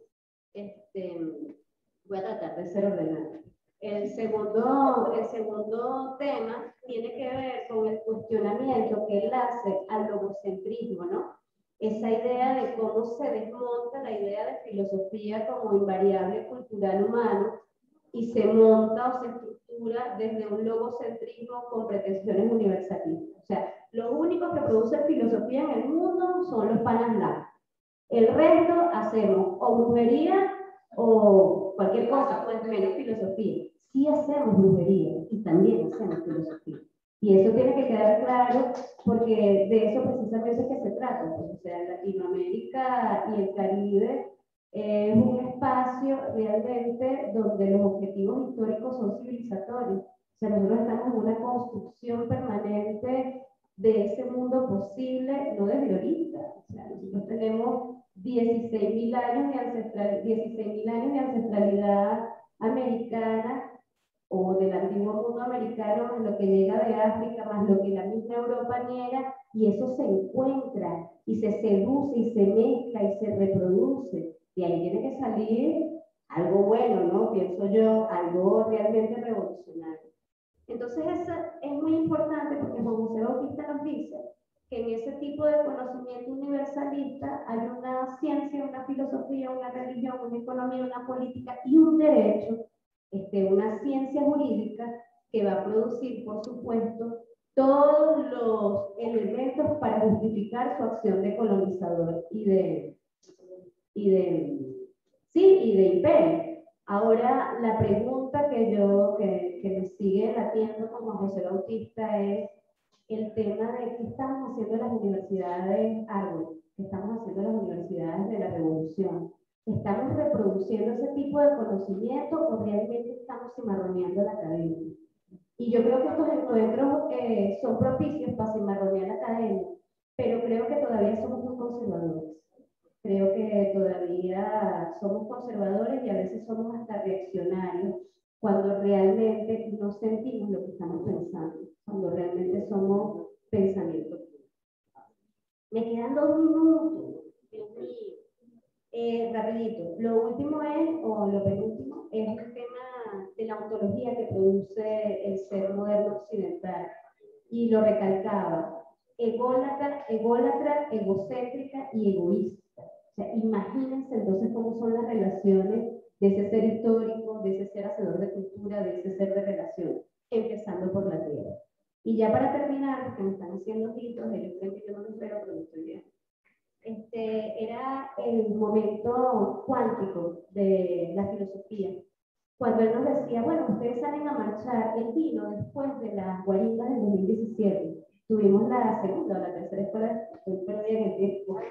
Voy a tratar de ser ordenada. El segundo tema tiene que ver con el cuestionamiento que él hace al logocentrismo, ¿no? Esa idea de cómo se desmonta la idea de filosofía como invariable cultural humano y se monta o se estructura cultura desde un logocentrismo con pretensiones universalistas. O sea, los únicos que producen filosofía en el mundo son los panas blancos. El resto hacemos o brujería o cualquier cosa, pues menos filosofía. Sí hacemos brujería y también hacemos filosofía. Y eso tiene que quedar claro porque de eso precisamente es que se trata. Pues, o sea, Latinoamérica y el Caribe es un espacio realmente donde los objetivos históricos son civilizatorios. O sea, nosotros estamos en una construcción permanente de ese mundo posible, no desde ahorita. O sea, nosotros tenemos 16.000 años de ancestralidad americana o del antiguo mundo americano, lo que llega de África, más lo que la misma Europa niega, y eso se encuentra y se seduce y se mezcla y se reproduce. De ahí tiene que salir algo bueno, ¿no? Pienso yo, algo realmente revolucionario. Entonces eso es muy importante porque Juan José Bautista nos dice que en ese tipo de conocimiento universalista hay una ciencia, una filosofía, una religión, una economía, una política y un derecho, una ciencia jurídica que va a producir, por supuesto, todos los elementos para justificar su acción de colonizador y de imperio. Ahora, la pregunta que me sigue latiendo como José Bautista es el tema de qué estamos haciendo las universidades árbol, qué estamos haciendo las universidades de la revolución. ¿Estamos reproduciendo ese tipo de conocimiento o realmente estamos cimarroneando la academia? Y yo creo que estos encuentros son propicios para cimarronear la academia, pero creo que todavía somos muy conservadores. Creo que todavía somos conservadores y a veces somos hasta reaccionarios cuando realmente no sentimos lo que estamos pensando, cuando realmente somos pensamientos. Me quedan 2 minutos, Dios mío. Rapidito, lo último es, o lo penúltimo, es el tema de la ontología que produce el ser moderno occidental. Y lo recalcaba, ególatra, egocéntrica y egoísta. O sea, imagínense entonces cómo son las relaciones de ese ser histórico, de ese ser hacedor de cultura, de ese ser de relación, empezando por la tierra. Y ya para terminar, porque me están haciendo ojitos, ellos creen que yo no los veo, pero no estoy bien. Era el momento cuántico de la filosofía, cuando él nos decía, bueno, ustedes salen a marchar, él vino después de las guarimbas del 2017. Tuvimos la segunda o la tercera escuela, estoy perdida en el tiempo,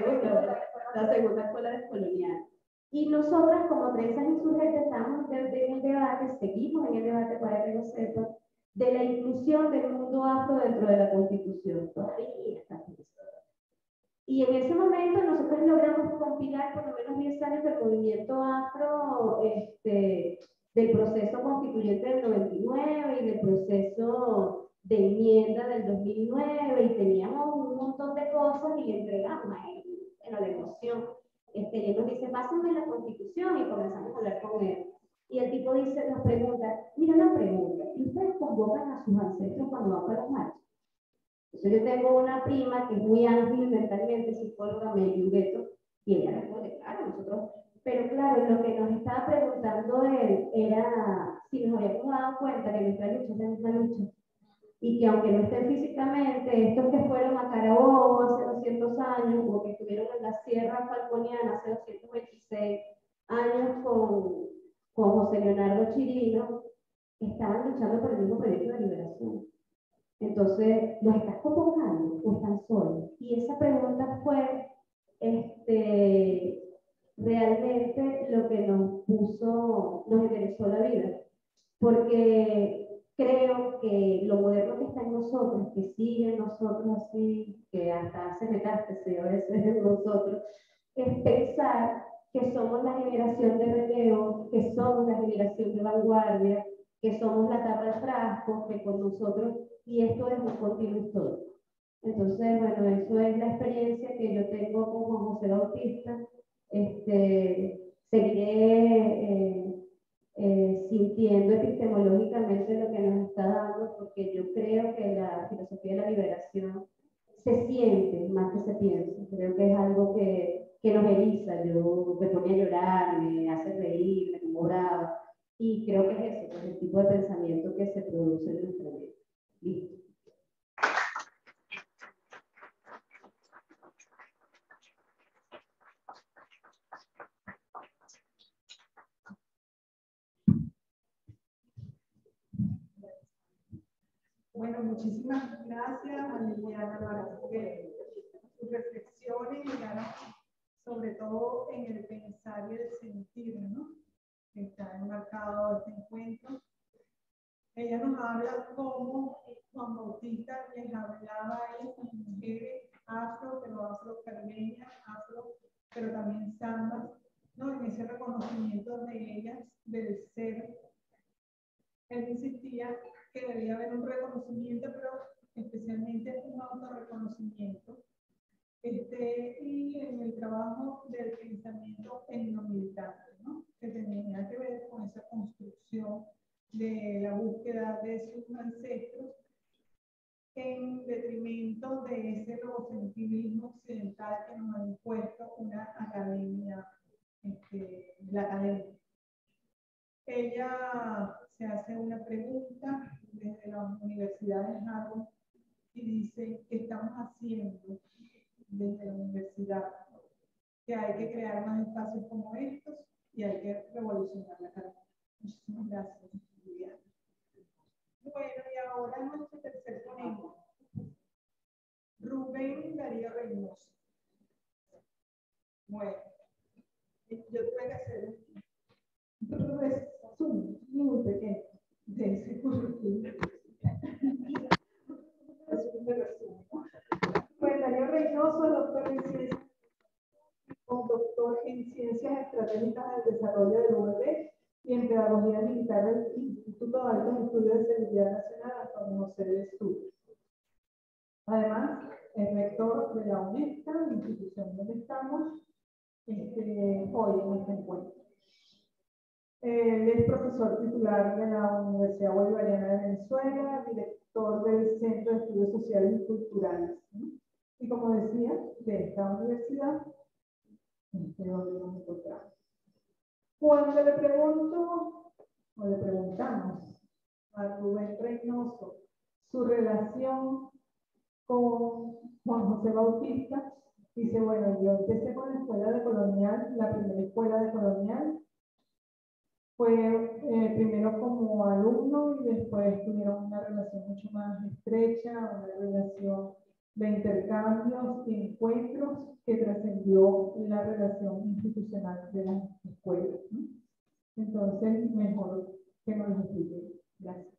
la segunda escuela descolonial. Y nosotras, como trenzas insurgentes, estamos en el debate, seguimos en el debate, para que lo sepan, de la inclusión del mundo afro dentro de la Constitución. Todavía está. Y en ese momento nosotros logramos compilar por lo menos 10 años del movimiento afro, del proceso constituyente del 99 y del proceso de enmienda del 2009, y teníamos un montón de cosas y le entregamos en la emoción. Y él nos dice, pásenme la Constitución, y comenzamos a hablar con él. Y el tipo nos pregunta, mira la pregunta, ¿y ustedes convocan a sus ancestros cuando van para los marchas? Entonces yo tengo una prima que es muy ágil mentalmente, psicóloga, Mary Beto, y ella responde, claro, nosotros, pero claro, lo que nos estaba preguntando él era si nos habíamos dado cuenta que nuestra lucha es la misma lucha, y que aunque no estén físicamente, estos que fueron a Carabobo hace 200 años, o que estuvieron en la Sierra Falconiana hace 226 años con José Leonardo Chirino, estaban luchando por el mismo proyecto de liberación. Entonces, ¿los estás convocando o están solos? Y esa pregunta fue realmente lo que nos interesó la vida. Porque creo que lo moderno que está en nosotros, que sigue en nosotros así, que hasta hace metástasis a veces en nosotros, es pensar que somos la generación de relevo, que somos la generación de vanguardia, que somos la tapa de frasco, que con nosotros, y esto es un continuo histórico. Entonces, bueno, eso es la experiencia que yo tengo con Juan José Bautista. Seguiré sintiendo epistemológicamente lo que nos está dando, porque yo creo que la filosofía de la liberación se siente más que se piensa. Creo que es algo que nos eriza. Yo me ponía a llorar, me hace reír, me pongo brava, Y creo que es ese, pues, el tipo de pensamiento que se produce en nuestra mente. Listo. Bueno, muchísimas gracias a Liliana para que sus reflexiones llegaron sobre todo en el pensar y el sentir, ¿no? Que está enmarcado este encuentro. Ella nos habla cómo Juan Bautista les hablaba a ellas como mujeres afro, pero afro-caribeñas, afro, pero también zambas, ¿no? En ese reconocimiento de ellas, del ser. Él insistía que debía haber un reconocimiento, pero especialmente un autorreconocimiento. Y en el trabajo del pensamiento etnomilitante, ¿no? Que tenía que ver con esa construcción de la búsqueda de sus ancestros en detrimento de ese logocentrismo occidental que nos ha impuesto una academia, la academia. Ella se hace una pregunta desde la Universidad de Harvard y dice: ¿qué estamos haciendo desde la universidad? Que hay que crear más espacios como estos y hay que revolucionar la academia. Muchísimas gracias, Juliana. Bueno, y ahora nuestro tercer ponente, Rubén Darío Reynoso. Bueno, yo tuve que hacer un resumen muy pequeño de ese currículum. Rubén Darío Reynoso, doctor en ciencias, doctor en ciencias estratégicas del desarrollo del UEB y en pedagogía militar del Instituto de Altos Estudios de Seguridad Nacional, Antonio José de Estudios. Además, es rector de la UNESCO, la institución donde estamos hoy en este encuentro. Él es profesor titular de la Universidad Bolivariana de Venezuela, director del Centro de Estudios Sociales y Culturales, ¿no? Y como decía, de esta universidad, donde nos encontramos. Cuando le pregunto, o le preguntamos a Rubén Reynoso su relación con Juan José Bautista, dice: bueno, yo empecé con la escuela de colonial, la primera escuela de colonial. Fue primero como alumno y después tuvieron una relación mucho más estrecha, una relación de intercambios y encuentros que trascendió la relación institucional de las escuelas, ¿no? Entonces, mejor que nos lo explique. Gracias.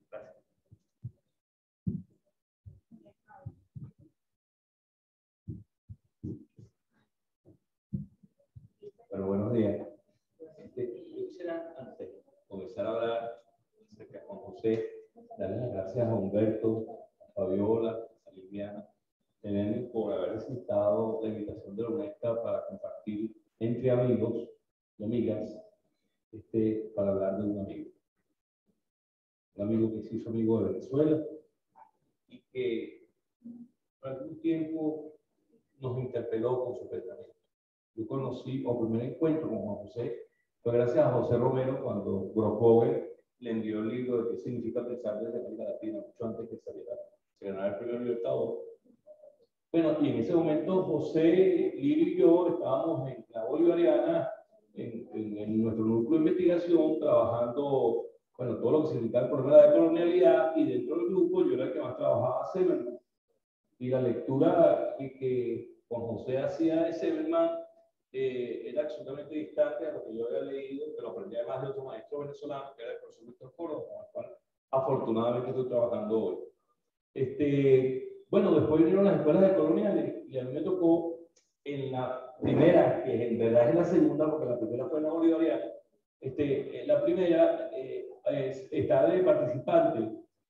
Bueno, buenos días. Yo quisiera, antes de comenzar a hablar acerca de Juan José, darle las gracias a Humberto, a Fabiola, a Liliana, por haber aceptado la invitación de la UNESCO para compartir entre amigos y amigas, para hablar de un amigo. Un amigo que se hizo amigo de Venezuela y que por algún tiempo nos interpeló con su pensamiento. Yo conocí, o primer encuentro con Juan José, fue gracias a José Romero cuando Grosbogen le envió el libro de qué significa pensar desde América Latina, mucho antes que se ganara el premio Libertador. Bueno, y en ese momento José, Lirio y yo estábamos en la Bolivariana, en nuestro núcleo de investigación, trabajando, bueno, todo lo que significa el problema de colonialidad, y dentro del grupo yo era el que más trabajaba Severman. Y la lectura que Juan José hacía de Severman era absolutamente distante a lo que yo había leído, que lo aprendí además de otro maestro venezolano, que era el profesor Víctor Córdoba, con el cual afortunadamente estoy trabajando hoy. Bueno, después vinieron las escuelas de coloniales y a mí me tocó en la primera, que en verdad es la segunda, porque la primera fue en la Bolivariana. La primera está de participante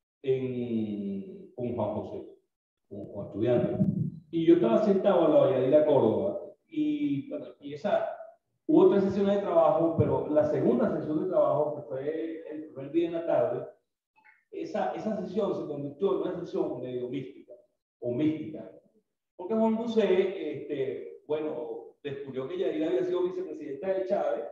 con Juan José, como estudiante. Y yo estaba sentado en la Valladolid, Córdoba. Y, bueno, hubo 3 sesiones de trabajo, pero la segunda sesión de trabajo, que fue el primer día en la tarde, esa sesión se convirtió en una sesión medio mística, porque Juan José, bueno, descubrió que Yadira había sido vicepresidenta de Chávez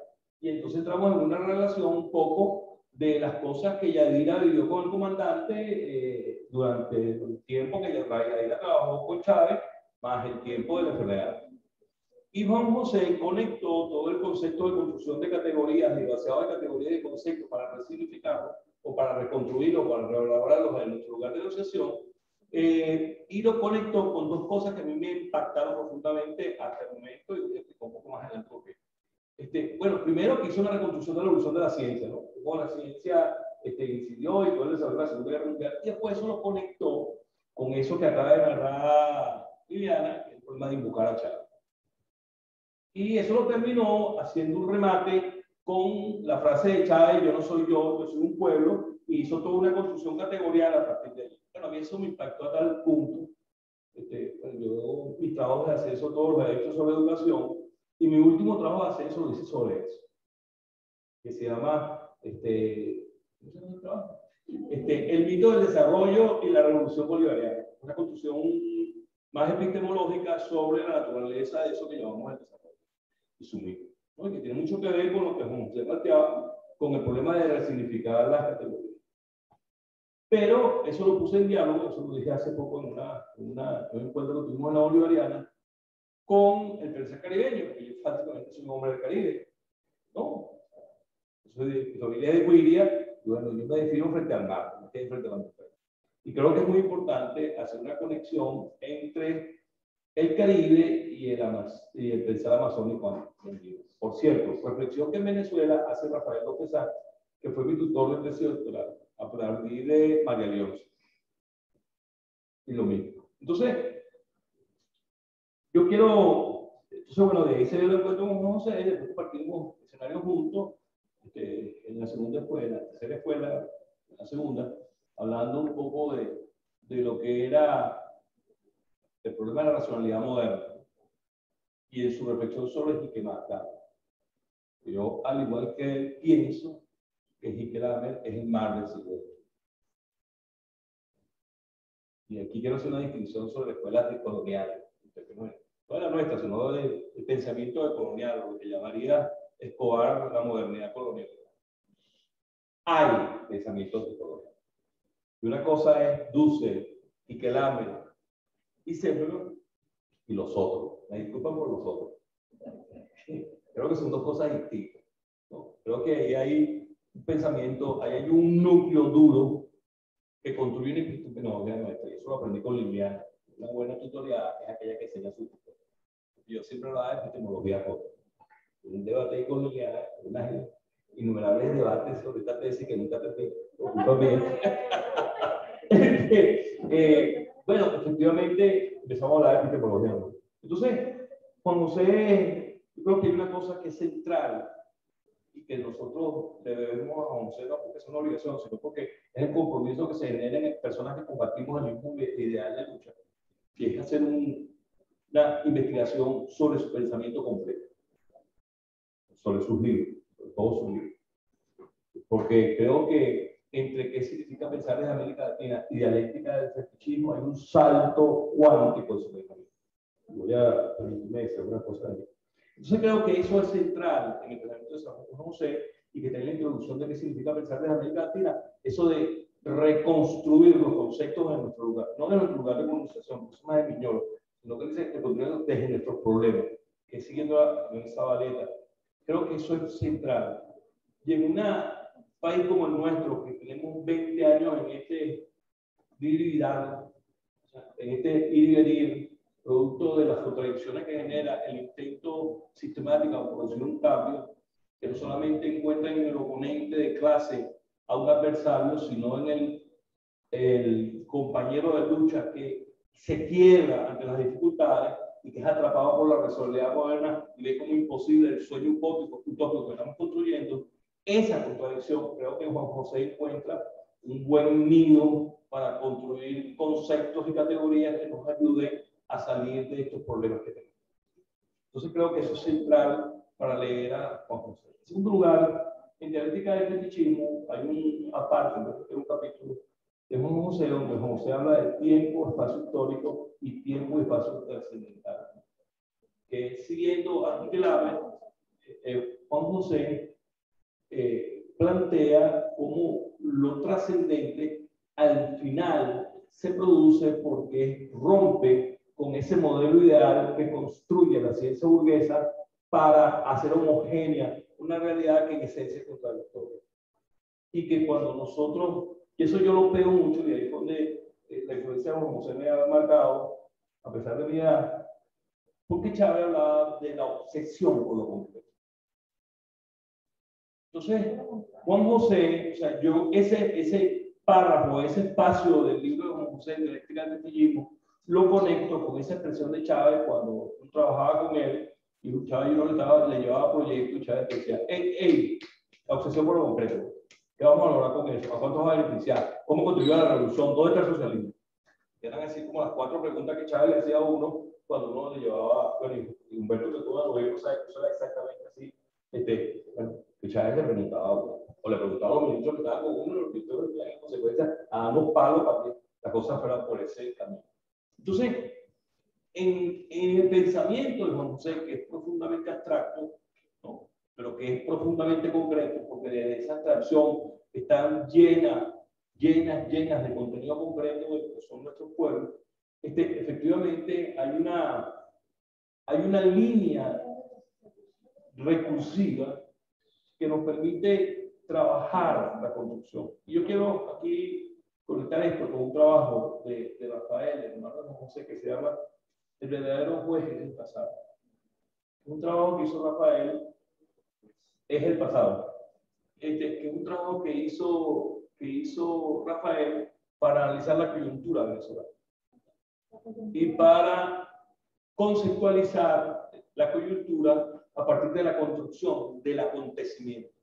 Y entonces entramos en una relación un poco de las cosas que Yadira vivió con el comandante durante el tiempo que Yadira trabajó con Chávez, más el tiempo de la enfermedad. Y Juan José conectó todo el concepto de construcción de categorías, de vaciado de categorías de conceptos para resignificarlo, o para reconstruirlo, para reelaborarlos en nuestro lugar de negociación, y lo conectó con dos cosas que a mí me impactaron profundamente hasta el momento, y voy a explicar un poco más adelante por qué. Bueno, primero que hizo una reconstrucción de la evolución de la ciencia, ¿no? Cómo la ciencia incidió y todo el desarrollo de la Segunda Guerra Mundial, y después eso lo conectó con eso que acaba de narrar Liliana, que es el problema de invocar a Chávez. Y eso lo terminó haciendo un remate con la frase de Chávez: yo no soy yo soy un pueblo, y hizo toda una construcción categorial a partir de ahí. Bueno, a mí eso me impactó a tal punto. Yo, mis trabajos de acceso, todos los he hecho sobre educación, y mi último trabajo de acceso lo hice sobre eso, que se llama, ¿cómo se llama el trabajo? El mito del desarrollo y la revolución bolivariana. Una construcción más epistemológica sobre la naturaleza de eso que llamamos el desarrollo y su mito, ¿no? Y que tiene mucho que ver con lo que José planteaba, con el problema de resignificar las categorías. Pero eso lo puse en diálogo, eso lo dije hace poco en un encuentro que tuvimos en la Bolivariana, con el pensar caribeño, que yo prácticamente soy un hombre del Caribe, ¿no? Soy de familia de Guiria, y bueno, yo me defino frente al mar, no frente a la mujer. Y creo que es muy importante hacer una conexión entre el Caribe y el pensar amazónico. Por cierto, reflexión que en Venezuela hace Rafael López Sá, que fue mi tutor de tesis doctoral, a partir de María León. Y lo mismo. Entonces, yo quiero, bueno, de ahí se dio el encuentro con José, después partimos escenarios juntos, en la segunda escuela, en la tercera escuela, en la segunda, hablando un poco de lo que era el problema de la racionalidad moderna y en su reflexión sobre el Jiquemata. Yo, al igual que él, pienso que Jiquelame es el mar del siglo XX. Y aquí quiero hacer una distinción sobre escuelas coloniales, no de la nuestra, sino del pensamiento de colonial, lo que llamaría Escobar la modernidad colonial. Hay pensamientos de colonial. Y una cosa es Dussel, Jiquelame y Semmelweis, y los otros. Me disculpan por los otros. Creo que son dos cosas distintas, ¿no? Creo que ahí hay un pensamiento, ahí hay un núcleo duro que construye una epistemología nuestra. Y eso lo aprendí con Liliana. Una buena tutoría es aquella que enseña su tutor. Yo siempre hablaba de epistemología corta. Un debate ahí con Liliana, unas innumerables debates sobre esta tesis que nunca terminé. Bueno, efectivamente empezamos a hablar de epistemología, ¿no? Entonces, Juan José, yo creo que hay una cosa que es central y que nosotros le debemos a Juan José, no porque es una obligación, sino porque es el compromiso que se genera en personas que compartimos el mismo ideal de lucha, que es hacer una investigación sobre su pensamiento completo, sobre sus libros, sobre todos sus libros. Porque creo que entre qué significa pensar en América Latina y dialéctica del fetichismo hay un salto cuántico en su pensamiento. Voy a permitirme decir una cosa de ahí. Entonces creo que eso es central en el pensamiento de San José, y que tiene la introducción de qué significa pensar desde América Latina, eso de reconstruir los conceptos en nuestro lugar, no de nuestro lugar de colonización, eso es más de Miñolo, sino que dice reconstruir desde nuestros problemas, que siguiendo en esa baleta. Creo que eso es central. Y en un país como el nuestro, que tenemos 20 años en este ir y dar, en este ir y venir, producto de las contradicciones que genera el intento sistemático de producir un cambio, que no solamente encuentra en el oponente de clase a un adversario, sino en el compañero de lucha que se quiebra ante las dificultades y que es atrapado por la racionalidad moderna y ve como imposible el sueño utópico que estamos construyendo. Esa contradicción creo que Juan José encuentra un buen nido para construir conceptos y categorías que nos ayuden a salir de estos problemas que tenemos. Entonces creo que eso es central para leer a Juan José. En segundo lugar, en dialéctica del fetichismo hay un capítulo de Juan José donde Juan José habla de tiempo, espacio histórico y tiempo y espacio trascendental. Que siguiendo a Jiquelame, Juan José plantea cómo lo trascendente al final se produce porque rompe con ese modelo ideal que construye la ciencia burguesa para hacer homogénea una realidad que en esencia es contradictoria. Y que cuando nosotros, y eso yo lo pego mucho, y ahí es donde la influencia de Juan José me ha marcado, a pesar de mi edad, porque Chávez hablaba de la obsesión por lo concreto. Entonces, Juan José, o sea, yo ese párrafo, ese espacio del libro de Juan José, de Dialéctica del Castillismo, lo conecto con esa expresión de Chávez cuando yo trabajaba con él, y Chávez yo le llevaba proyectos, y Chávez decía, hey, la obsesión por lo concreto, ¿qué vamos a lograr con eso? ¿A cuántos va a beneficiar? ¿Cómo contribuye a la revolución? ¿Dónde está el socialismo? Eran así como las 4 preguntas que Chávez le hacía a uno cuando uno le llevaba, bueno, y Humberto que tuvo no sabe exactamente así, bueno, que Chávez le preguntaba a uno, o le preguntaba a los ministros que estaban con uno, los ministros que en consecuencia a damos palos para que las cosas fueran por ese camino. Entonces, en el pensamiento de Juan José, que es profundamente abstracto, ¿no? Pero que es profundamente concreto, porque de esa abstracción están llenas de contenido concreto de lo que son nuestros pueblos, efectivamente hay una línea recursiva que nos permite trabajar la construcción. Y yo quiero aquí conectar esto con un trabajo de Rafael, el hermano de Juan José, que se llama El verdadero juez es el pasado. Un trabajo que hizo Rafael es el pasado. Que es un trabajo que hizo Rafael para analizar la coyuntura venezolana y para conceptualizar la coyuntura a partir de la construcción del acontecimiento.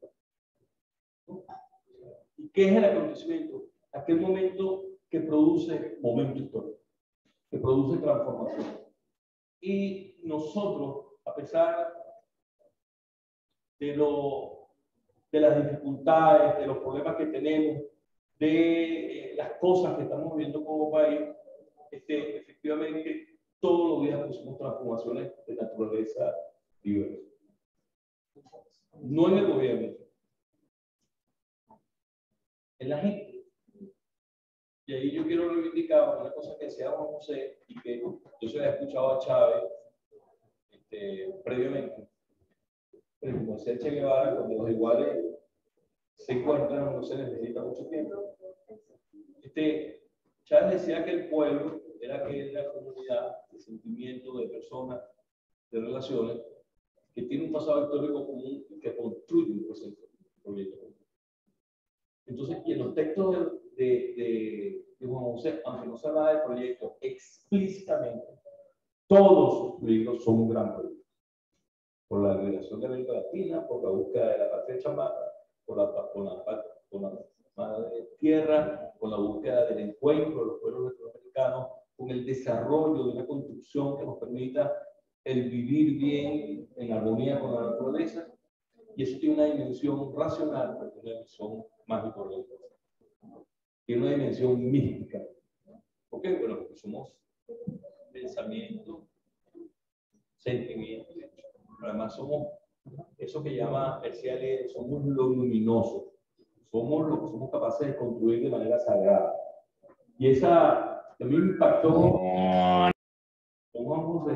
¿Y qué es el acontecimiento? Aquel momento que produce momento histórico, que produce transformación. Y nosotros, a pesar de las dificultades, de los problemas que tenemos, de las cosas que estamos viviendo como país, efectivamente, todos los días pusimos transformaciones de naturaleza diversa. No en el gobierno, en la gente. Y ahí yo quiero reivindicar una cosa que decía Juan José y que yo se la he escuchado a Chávez previamente. Pero como decía Che Guevara, cuando los iguales se encuentran, no se necesita mucho tiempo. Chávez decía que el pueblo era aquella comunidad de sentimientos, de personas, de relaciones, que tiene un pasado histórico común y que construye un presente proyecto común. Entonces, y en los textos de Juan José, aunque no se habla de proyecto explícitamente, todos sus libros son un gran proyecto. Por la liberación de América Latina, por la búsqueda de la patria chamana, por la madre tierra, por la búsqueda del encuentro de los pueblos latinoamericanos, con el desarrollo de una construcción que nos permita el vivir bien en armonía con la naturaleza. Y eso tiene una dimensión racional, pero tiene una dimensión mágico-religiosa. Tiene una dimensión mística. ¿Por qué? Bueno, porque somos pensamiento, sentimiento. Además somos eso que llama Perciale, somos lo luminoso. Somos lo que somos capaces de construir de manera sagrada. Y esa a mí me impactó con Juan José.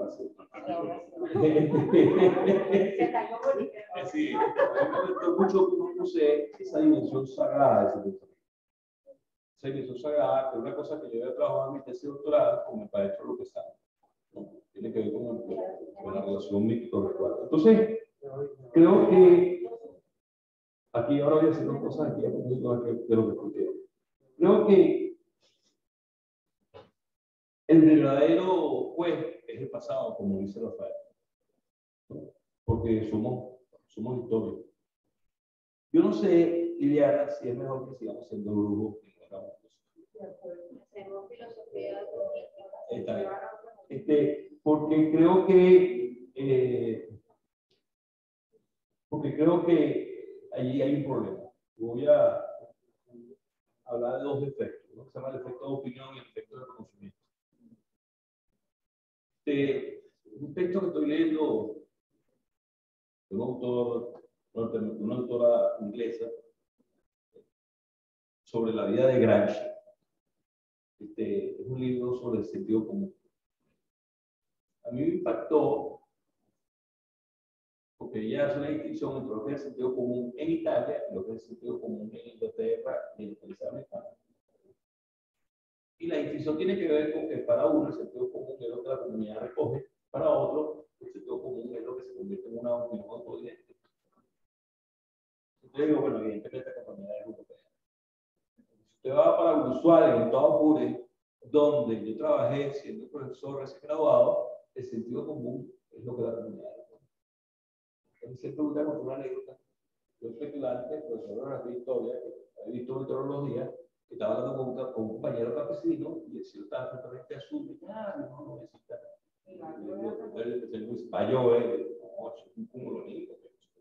Sí, me impactó mucho con Juan José esa dimensión sagrada de ese pensamiento. Esa dimensión sagrada, que es una cosa que yo había trabajado en mi tesis doctoral con el maestro López Sánchez. Tiene que ver con la relación mítico-ritual. Entonces, creo que aquí ahora voy a hacer dos cosas aquí a propósito de lo que escuché. Creo que el verdadero juez es el pasado, como dice Rafael, porque somos históricos. Yo no sé, Liliana, si es mejor que sigamos siendo brujos y no hagamos Hacemos filosofía porque creo que allí hay un problema. Voy a hablar de dos efectos, ¿no? Se llama el efecto de opinión y el efecto de conocimiento. Un texto que estoy leyendo de un autor una autora inglesa, sobre la vida de Gramsci. Es un libro sobre el sentido común. A mí me impactó porque ella hace una distinción entre lo que es el sentido común en Italia y lo que es el sentido común en Inglaterra y en el país americano. Y la distinción tiene que ver con que para uno el sentido común es lo que la comunidad recoge, para otro el sentido común es lo que se convierte en una opinión autodidente. Entonces digo, bueno, evidentemente la comunidad es europea. Si usted va para Bruselas, en el estado Apure, donde yo trabajé siendo profesor recién graduado, el sentido común es lo que la comunidad recoge. Entonces siempre voy a contar una anécdota. Yo especulante, profesor de historia, que he visto todos los días, que estaba hablando con un compañero campesino y el cielo estaba totalmente azul. Y no necesita. Va a llover, un cúmulo nico.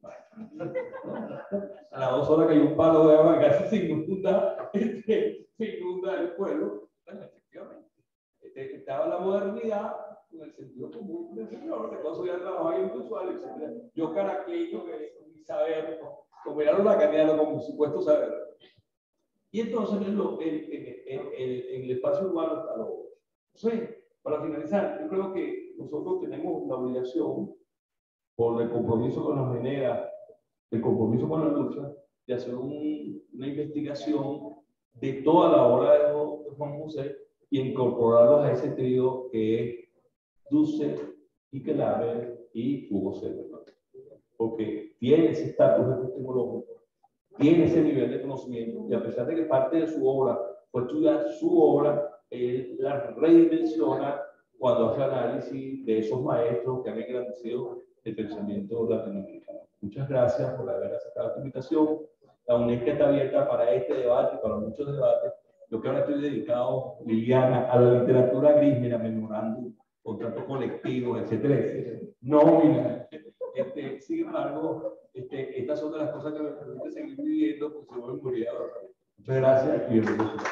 A las 2 horas cayó un palo de agua, casi se inunda el pueblo. Bueno, efectivamente, estaba la modernidad con el sentido común del señor, que todos ya trabajaban en usual, etc. Yo caraclito que mi saber, combinaron la calidad con mi supuesto saber. Y entonces en el espacio urbano está lo. Entonces, para finalizar, yo creo que nosotros tenemos la obligación, por el compromiso que nos genera, el compromiso con la lucha, de hacer una investigación de toda la obra de Juan José y incorporarlos a ese trío que es Dussel, Ikeláber y Hugo Severman. Porque tiene ese estatus epistemológico, tiene ese nivel de conocimiento, y a pesar de que parte de su obra fue estudiar su obra, él la redimensiona cuando hace análisis de esos maestros que han engrandecido el pensamiento latinoamericano. Muchas gracias por haber aceptado esta invitación. La UNESCO está abierta para este debate, para muchos debates. Yo que ahora estoy dedicado, Liliana, a la literatura gris, mira, memorándum, contratos colectivos, etcétera, etcétera. Nómina. Sin embargo, estas son de las cosas que me permiten seguir viviendo, porque se voy a morir ahora. Muchas gracias y bienvenidos.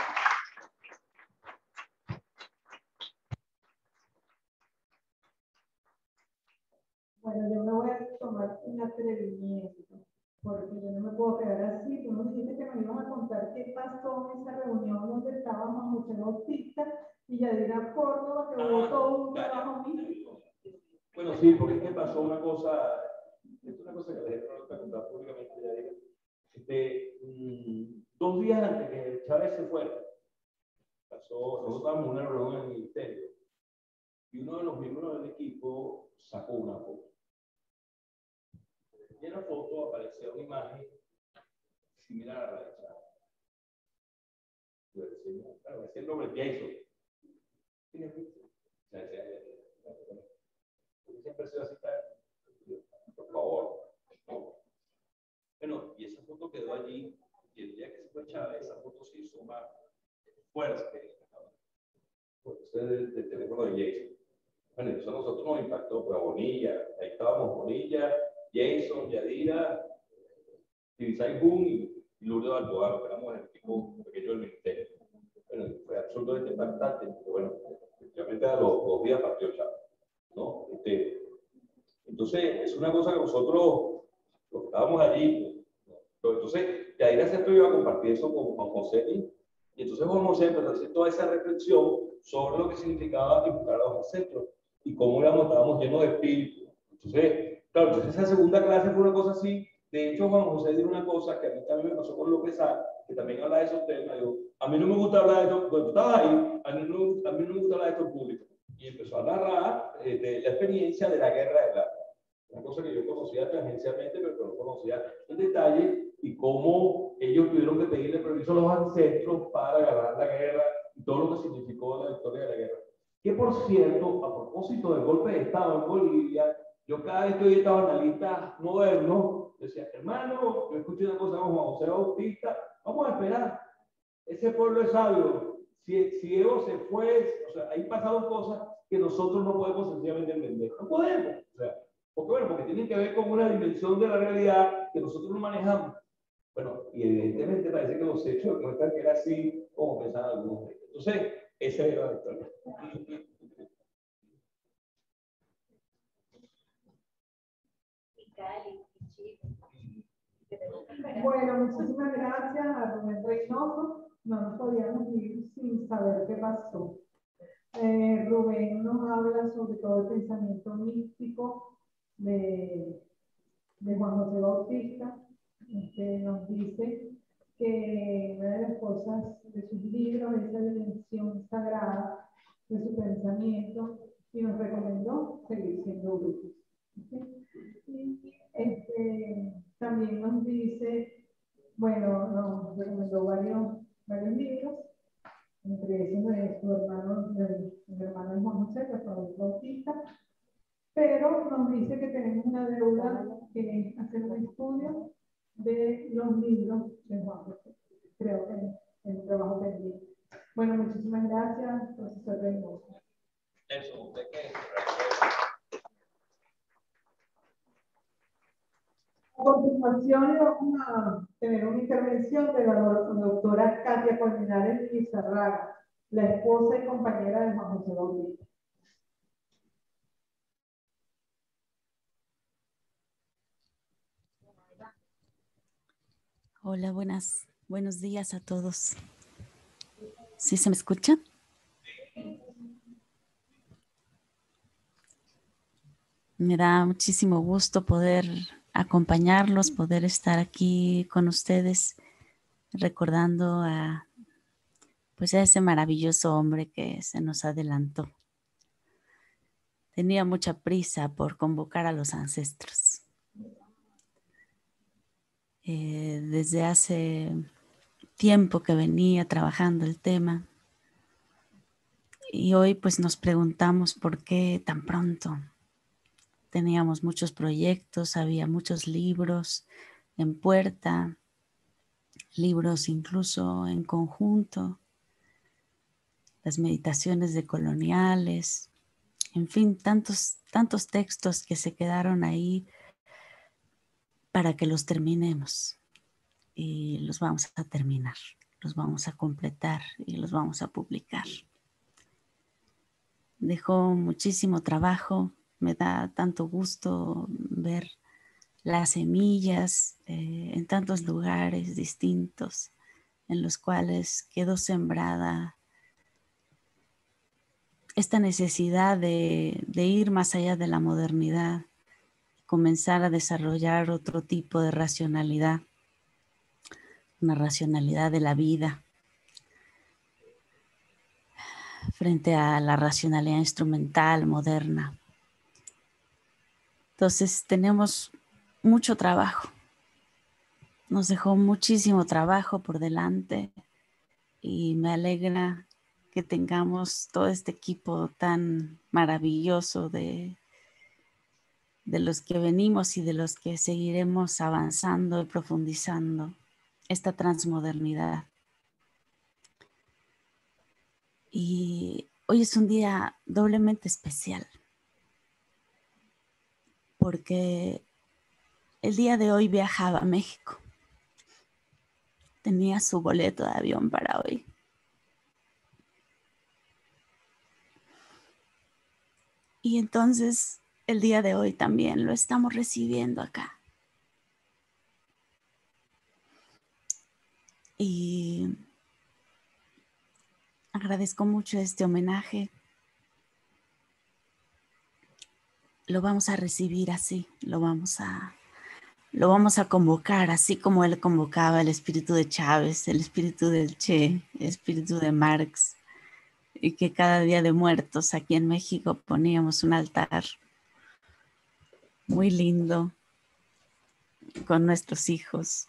Bueno, yo me voy a tomar un atrevimiento, porque yo no me puedo quedar así. Tú nos dijiste que me ibas a contar qué pasó en esa reunión donde estábamos José Bautista y Yadira Córdoba, que hubo todo un trabajo mío. Bueno, sí, porque es que pasó una cosa, es una cosa que la gente no está contando públicamente, Yadira. 2 días antes que Chávez se fuera, nosotros estábamos en una reunión en el ministerio y uno de los miembros del equipo sacó una foto. Y en la foto aparecía una imagen similar a la de Chávez. Claro, decía el nombre Jason. Siempre se va a citar, por favor. Bueno, y esa foto quedó allí, y el día que se fue Chávez, esa foto se hizo más fuerte. Porque ustedes del teléfono de Jason. Bueno, eso a nosotros nos impactó, pues a Bonilla, ahí estábamos Bonilla, Jason, Yadira, Tibisay Boom y Lourdes Balboa, que éramos el equipo pequeño del ministerio. Bueno, fue absolutamente impactante, porque bueno, efectivamente a los 2 días partió Chávez, ¿no? Entonces, es una cosa que nosotros, los que estábamos allí, ¿no? Entonces, Yadira siempre iba a compartir eso con Juan José, y entonces Juan José empezó a hacer toda esa reflexión sobre lo que significaba invocar a los centros y cómo estábamos llenos de espíritu. Entonces, claro, entonces esa segunda clase fue una cosa así. De hecho, Juan José dijo una cosa que a mí también me pasó con López Sá, que también habla de esos temas. Digo, a mí no me gusta hablar de esto, cuando estaba ahí, a mí no me gusta hablar de esto en público. Y empezó a narrar de la experiencia de la guerra de Plata. Una cosa que yo conocía tangencialmente, pero no conocía en detalle, y cómo ellos tuvieron que pedirle permiso a los ancestros para ganar la guerra y todo lo que significó la victoria de la guerra. Que por cierto, a propósito del golpe de Estado en Bolivia, yo cada vez que oí estos analistas modernos, decía, hermano, yo escuché una cosa con Juan José Bautista, vamos a esperar, ese pueblo es sabio, si Evo se fue, o sea, ahí pasaron cosas que nosotros no podemos sencillamente entender, no podemos, o sea, porque tienen que ver con una dimensión de la realidad que nosotros no manejamos. Bueno, y evidentemente parece que los hechos demuestran que era así como pensaban algunos. Entonces, esa era la historia. Cali, Bueno, muchísimas gracias a Rubén Reynoso. No nos podíamos ir sin saber qué pasó. Rubén nos habla sobre todo el pensamiento místico de Juan José Bautista. Nos dice que una de las cosas de sus libros es la dimensión sagrada de su pensamiento y nos recomendó seguir siendo brutos. También nos dice, bueno, nos recomendó varios libros, entre esos de su hermano, mi hermano de Juan José, Rafael Bautista, pero nos dice que tenemos una deuda que es hacer un estudio de los libros de Juan José. Creo que es un trabajo pendiente. Bueno, muchísimas gracias, profesor Reynoso. Eso, ¿usted qué? A continuación, vamos a tener una intervención de la doctora Katia Colmenares Lizarraga, la esposa y compañera de Juan José Bautista. Hola, buenos días a todos. ¿Sí se me escucha? Me da muchísimo gusto poder acompañarlos, poder estar aquí con ustedes, recordando a ese maravilloso hombre que se nos adelantó. Tenía mucha prisa por convocar a los ancestros. Desde hace tiempo que venía trabajando el tema y hoy pues nos preguntamos por qué tan pronto. Teníamos muchos proyectos, había muchos libros en puerta, libros incluso en conjunto, las meditaciones decoloniales, en fin, tantos textos que se quedaron ahí para que los terminemos. Y los vamos a terminar, los vamos a completar y los vamos a publicar. Dejó muchísimo trabajo, me da tanto gusto ver las semillas en tantos lugares distintos en los cuales quedó sembrada esta necesidad de ir más allá de la modernidad, comenzar a desarrollar otro tipo de racionalidad, una racionalidad de la vida frente a la racionalidad instrumental moderna. Entonces tenemos mucho trabajo. Nos dejó muchísimo trabajo por delante y me alegra que tengamos todo este equipo tan maravilloso de los que venimos y de los que seguiremos avanzando y profundizando esta transmodernidad. Y hoy es un día doblemente especial porque el día de hoy viajaba a México. Tenía su boleto de avión para hoy. Y entonces el día de hoy también lo estamos recibiendo acá. Y agradezco mucho este homenaje. Lo vamos a recibir así, lo vamos a convocar, así como él convocaba el espíritu de Chávez, el espíritu del Che, el espíritu de Marx, y que cada día de muertos aquí en México poníamos un altar muy lindo con nuestros hijos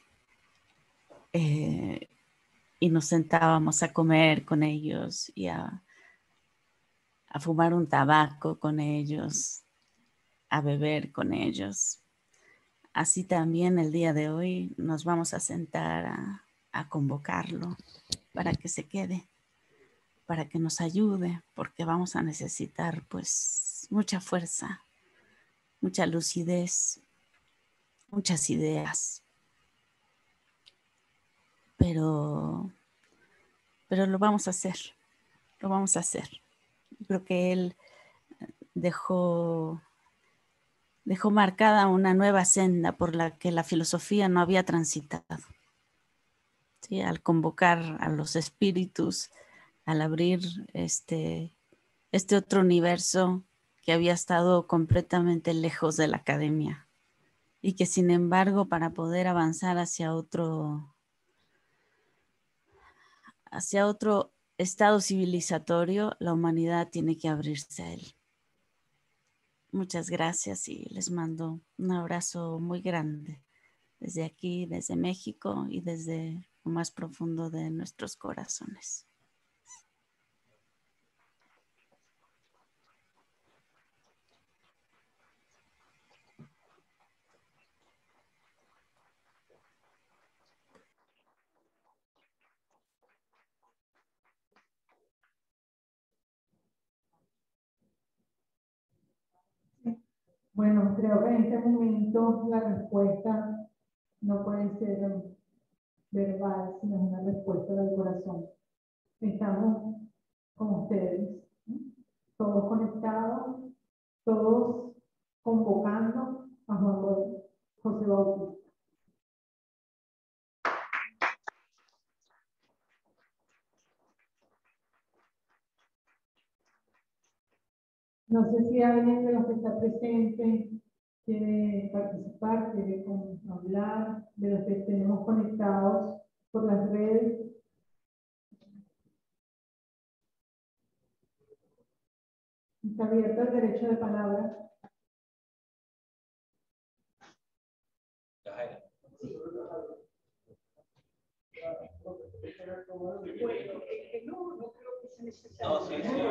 y nos sentábamos a comer con ellos y a fumar un tabaco con ellos, a beber con ellos. Así también el día de hoy nos vamos a sentar a convocarlo para que se quede, para que nos ayude, porque vamos a necesitar pues mucha fuerza, mucha lucidez, muchas ideas. Pero lo vamos a hacer, lo vamos a hacer. Creo que él dejó dejó marcada una nueva senda por la que la filosofía no había transitado. ¿Sí? Al convocar a los espíritus, al abrir este otro universo que había estado completamente lejos de la academia y que sin embargo para poder avanzar hacia otro estado civilizatorio, la humanidad tiene que abrirse a él. Muchas gracias y les mando un abrazo muy grande desde aquí, desde México y desde lo más profundo de nuestros corazones. Bueno, creo que en este momento la respuesta no puede ser verbal, sino es una respuesta del corazón. Estamos con ustedes, ¿no? Todos conectados, todos convocando a Juan José Bautista. No sé si alguien de los que está presente quiere participar, quiere hablar, de los que tenemos conectados por las redes. Está abierto el derecho de palabra. No, sí, sí.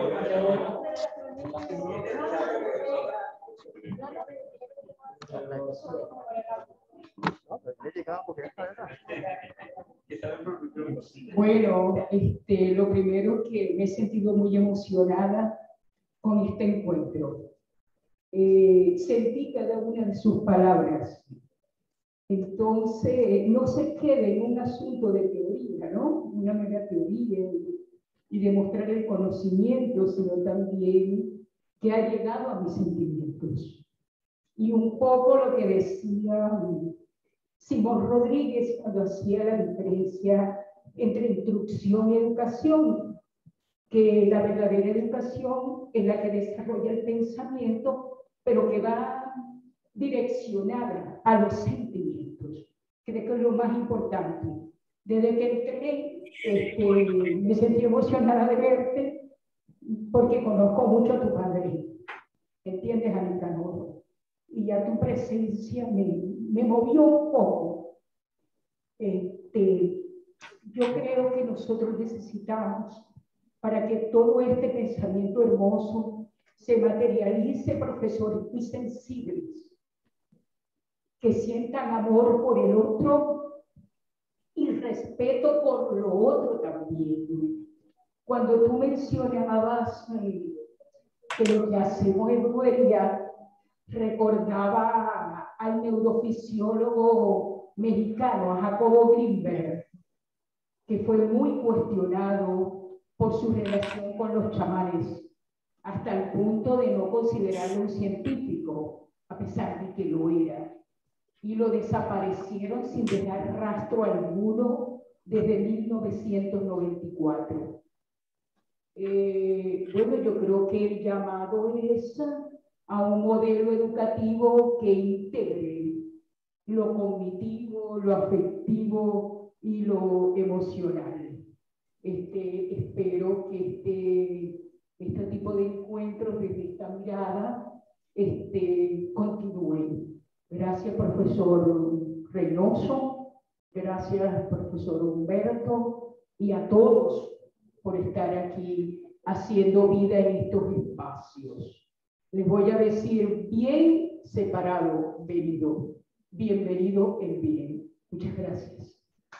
Bueno, lo primero que me he sentido muy emocionada con este encuentro. Sentí cada una de sus palabras. Entonces, no se quede en un asunto de teoría, ¿no? Una mera teoría y demostrar el conocimiento, sino también que ha llegado a mis sentimientos. Y un poco lo que decía Simón Rodríguez cuando hacía la diferencia entre instrucción y educación, que la verdadera educación es la que desarrolla el pensamiento, pero que va direccionada a los sentimientos. Creo que es lo más importante. Desde que entré, me sentí emocionada de verte porque conozco mucho a tu padre. ¿Entiendes, Anita? ¿No? Y ya tu presencia me movió un poco. Yo creo que nosotros necesitamos, para que todo este pensamiento hermoso se materialice, profesores muy sensibles, que sientan amor por el otro y respeto por lo otro también. Cuando tú mencionabas que lo que hacemos en Huella, recordaba al neurofisiólogo mexicano, a Jacobo Greenberg, que fue muy cuestionado por su relación con los chamanes, hasta el punto de no considerarlo un científico, a pesar de que lo era. Y lo desaparecieron sin dejar rastro alguno desde 1994. Bueno, yo creo que el llamado es a un modelo educativo que integre lo cognitivo, lo afectivo y lo emocional. Espero que este tipo de encuentros desde esta mirada continúen. Gracias, profesor Reynoso. Gracias, profesor Humberto, y a todos por estar aquí haciendo vida en estos espacios. Les voy a decir bien separado, venido. Bienvenido el bien. Muchas gracias.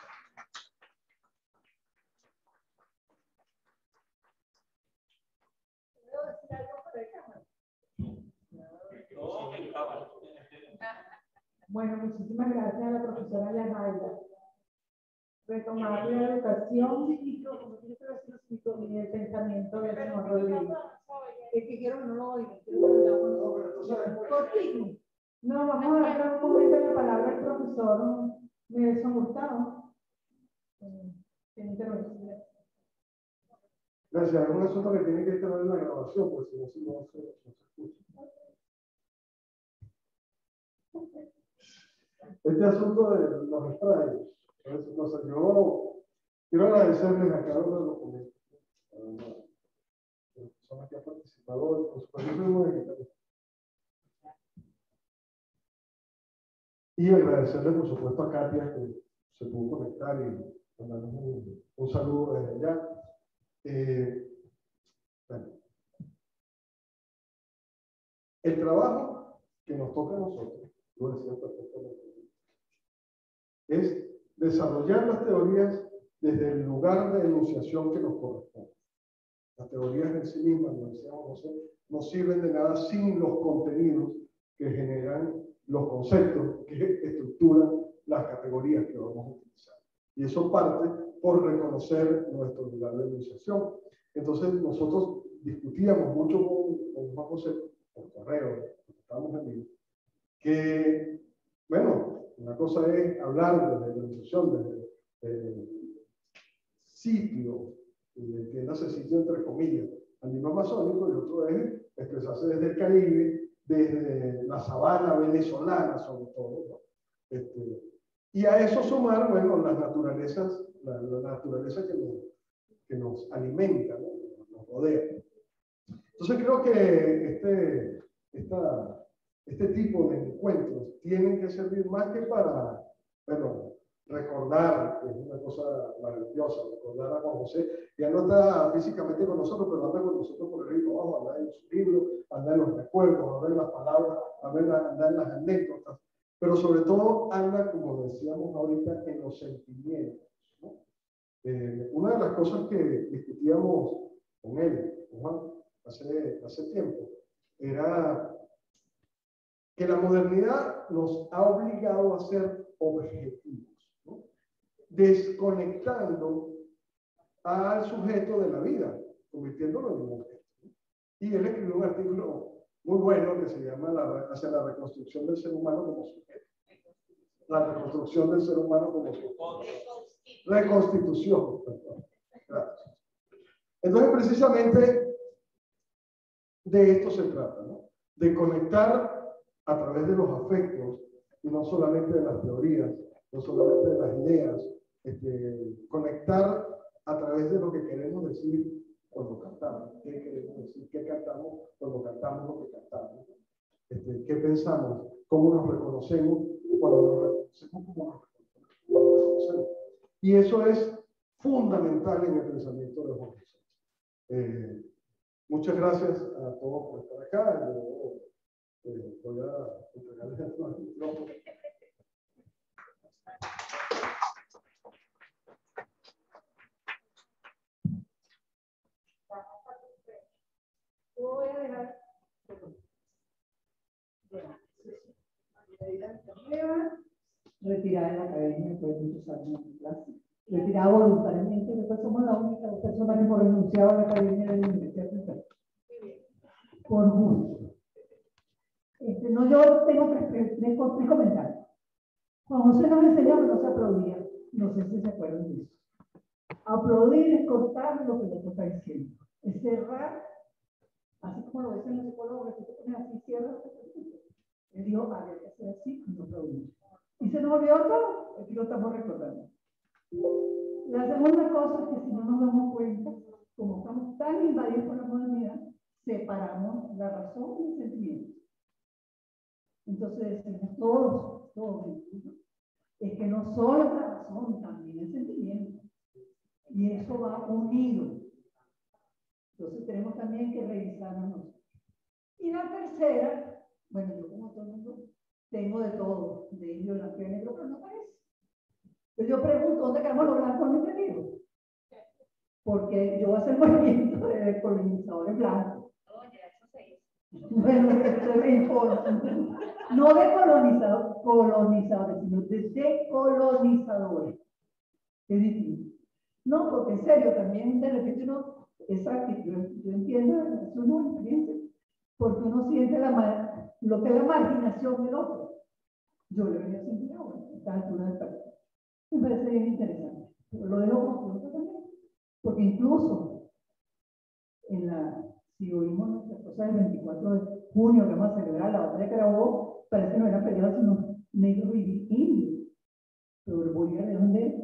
Bueno, muchísimas gracias a la profesora Yajaira. Retomar la educación y el pensamiento del señor Rodríguez. Es que quiero que no lo oigan. No, vamos a dar un momento la palabra al profesor Nelson Gustavo. Tiene intervención. Gracias. Es un asunto que tiene que estar en la grabación, pues si no se escucha. Este asunto de los sprays, entonces yo quiero agradecerles a cada uno de los ponentes, a las personas que han participado, por supuesto, y agradecerle por supuesto a Katia que se pudo conectar y mandarnos un saludo desde allá. Bueno. El trabajo que nos toca a nosotros, lo decía perfectamente, es desarrollar las teorías desde el lugar de enunciación que nos corresponde. Las teorías en sí mismas, como decíamos José, no sirven de nada sin los contenidos que generan los conceptos que estructuran las categorías que vamos a utilizar. Y eso parte por reconocer nuestro lugar de enunciación. Entonces, nosotros discutíamos mucho con Juan José, por correo, estábamos en vivo, que, bueno, una cosa es hablar desde la enunciación, desde el sitio, entiéndase sitio entre comillas, al mismo amazónico, y otro es expresarse desde el Caribe, desde la sabana venezolana, sobre todo, ¿no? Y a eso sumar, bueno, las naturalezas, la naturaleza que nos alimenta, ¿no? Nos rodea. Entonces creo que este tipo de encuentros tienen que servir más que para, bueno, recordar, que es una cosa maravillosa, recordar a Juan José, ya no está físicamente con nosotros, pero anda con nosotros por el río abajo, anda en su libro, anda en los recuerdos, anda en las palabras, anda en las anécdotas, pero sobre todo anda, como decíamos ahorita, en los sentimientos, ¿no? Una de las cosas que discutíamos con él, con Juan, hace tiempo, era que la modernidad nos ha obligado a ser objetivos, ¿no? Desconectando al sujeto de la vida, convirtiéndolo en un objeto, ¿no? Y él escribió un artículo muy bueno que se llama Hacia la reconstrucción del ser humano como sujeto. La reconstrucción del ser humano como sujeto. Reconstitución, perdón. Gracias. Entonces, precisamente de esto se trata, ¿no? De conectar a través de los afectos, y no solamente de las teorías, no solamente de las ideas, conectar a través de lo que queremos decir cuando cantamos, qué queremos decir, qué cantamos cuando cantamos lo que cantamos, qué pensamos, cómo nos reconocemos cuando nos reconocemos, cómo nos reconocemos. Y eso es fundamental en el pensamiento de los hombres. Muchas gracias a todos por estar acá. Voy a entregarles el micrófono. Voy a dejar retirada de la academia después de muchos años de clase. Retirada voluntariamente, después somos la única persona que hemos renunciado a la academia de la Universidad Central. Por gusto. No, yo tengo tres comentarios. Juan José nos enseñó que no se aplaudía. No sé si se acuerdan de eso. Aplaudir es cortar lo que el otro está diciendo. Es cerrar, así como lo dicen los psicólogos, que se ponen así, cierra. Él dijo, había que hacer así y no aplaudir. Y se nos olvidó todo, aquí lo estamos recordando. La segunda cosa es que si no nos damos cuenta, como estamos tan invadidos por la modernidad, separamos la razón y el sentimiento. Entonces decimos todos, es que no solo es la razón, también el sentimiento. Y eso va unido. Entonces tenemos también que revisarnos nosotros. Y la tercera, bueno, yo como todo el mundo tengo de todo, de indio, blanco y negro, pero no parece. Entonces yo pregunto, ¿dónde quedamos los blancos en este libro? Porque yo voy a hacer movimiento de colonizadores blancos. Bueno, eso es importante. No de colonizadores, sino de decolonizadores. Es distinto. No, porque en serio, también de repente uno, exacto, yo entiendo, es una experiencia, porque uno siente lo que es la marginación del otro. Yo le venía sintiendo, bueno, a esta altura del partido. Me parece bien interesante. Pero lo dejo como pregunta también, porque incluso si oímos nuestras cosas del 24 de junio, que vamos a celebrar la batalla de Carabobo, parece que no eran peleados, sino negros y indios. Pero voy a responder.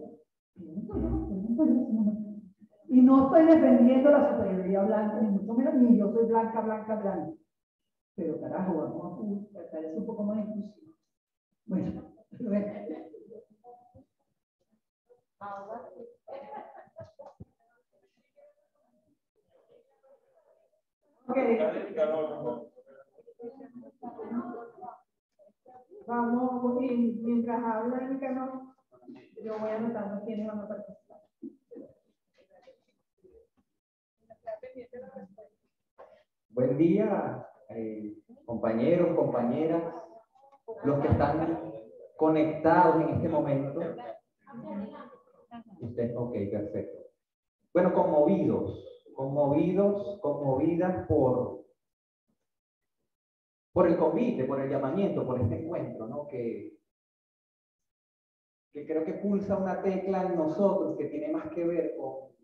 Y no estoy defendiendo la superioridad blanca, ni mucho menos, ni yo soy blanca, blanca, blanca. Pero carajo, vamos a tratar eso un poco más inclusivo. Bueno, okay. Vamos, y mientras habla Nicanor, yo voy anotando quiénes van a participar. Buen día, compañeros, compañeras, los que están conectados en este momento. Ok, perfecto. Bueno, conmovidas por el convite, por el llamamiento, por este encuentro, ¿no? Que creo que pulsa una tecla en nosotros que tiene más que ver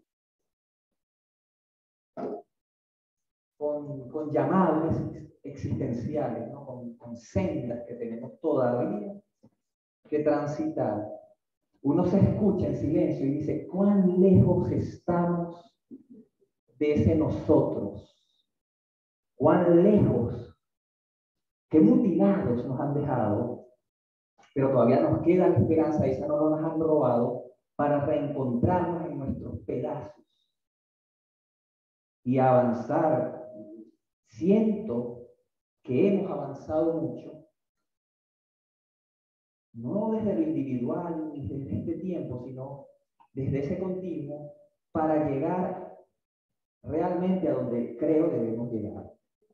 con llamados existenciales, ¿no? Con sendas que tenemos todavía que transitar. Uno se escucha en silencio y dice, ¿cuán lejos estamos de ese nosotros? ¿Cuán lejos? ¿Qué mutilados nos han dejado? Pero todavía nos queda la esperanza, esa no nos han robado, para reencontrarnos en nuestros pedazos y avanzar. Siento que hemos avanzado mucho, no desde lo individual ni desde este tiempo, sino desde ese continuo, para llegar realmente a donde creo debemos llegar.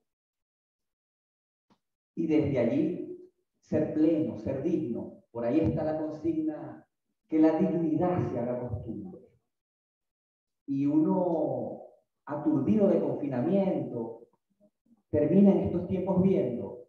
Y desde allí ser pleno, ser digno. Por ahí está la consigna, que la dignidad se haga costumbre. Y uno, aturdido de confinamiento, termina en estos tiempos viendo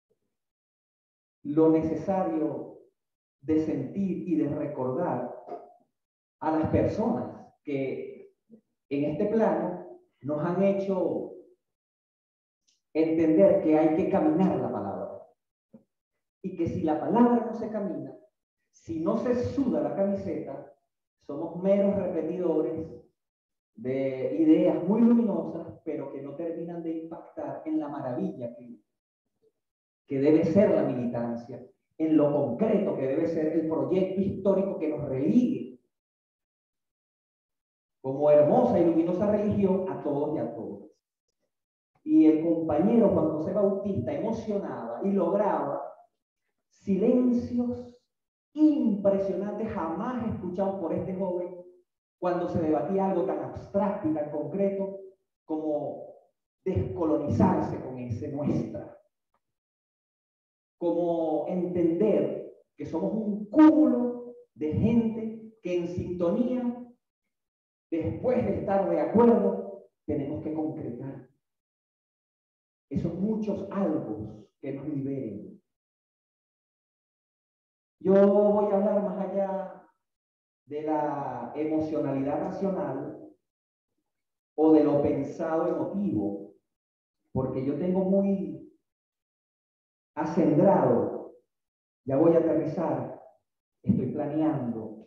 lo necesario de sentir y de recordar a las personas que en este plano nos han hecho entender que hay que caminar la palabra. Y que si la palabra no se camina, si no se suda la camiseta, somos meros repetidores de ideas muy luminosas, pero que no terminan de impactar en la maravilla que debe ser la militancia, en lo concreto que debe ser el proyecto histórico que nos religue como hermosa y luminosa religión a todos y a todas. Y el compañero Juan José Bautista emocionaba y lograba silencios impresionantes jamás escuchados por este joven cuando se debatía algo tan abstracto y tan concreto como descolonizarse con ese nuestra, como entender que somos un cúmulo de gente que en sintonía, después de estar de acuerdo, tenemos que concretar esos muchos algo que nos liberen. Yo voy a hablar más allá de la emocionalidad racional o de lo pensado emotivo, porque yo tengo muy acendrado, ya voy a aterrizar, estoy planeando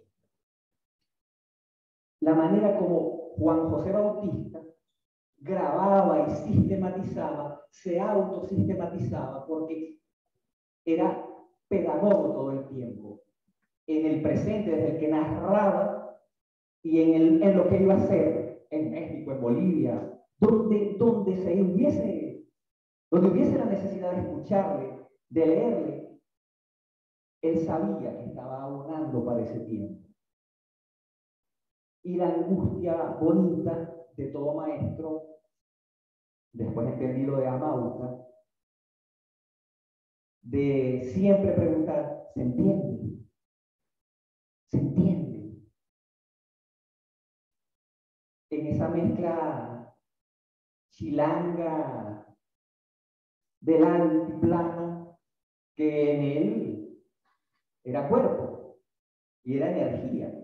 la manera como Juan José Bautista grababa y sistematizaba, se autosistematizaba, porque era pedagogo todo el tiempo, en el presente, desde el que narraba y en lo que iba a hacer en México, en Bolivia, donde hubiese la necesidad de escucharle, de leerle, él sabía que estaba abonando para ese tiempo. Y la angustia bonita de todo maestro, después entendí lo de Amauta, de siempre preguntar, ¿se entiende? ¿Se entiende? En esa mezcla chilanga del altiplano que en él era cuerpo y era energía.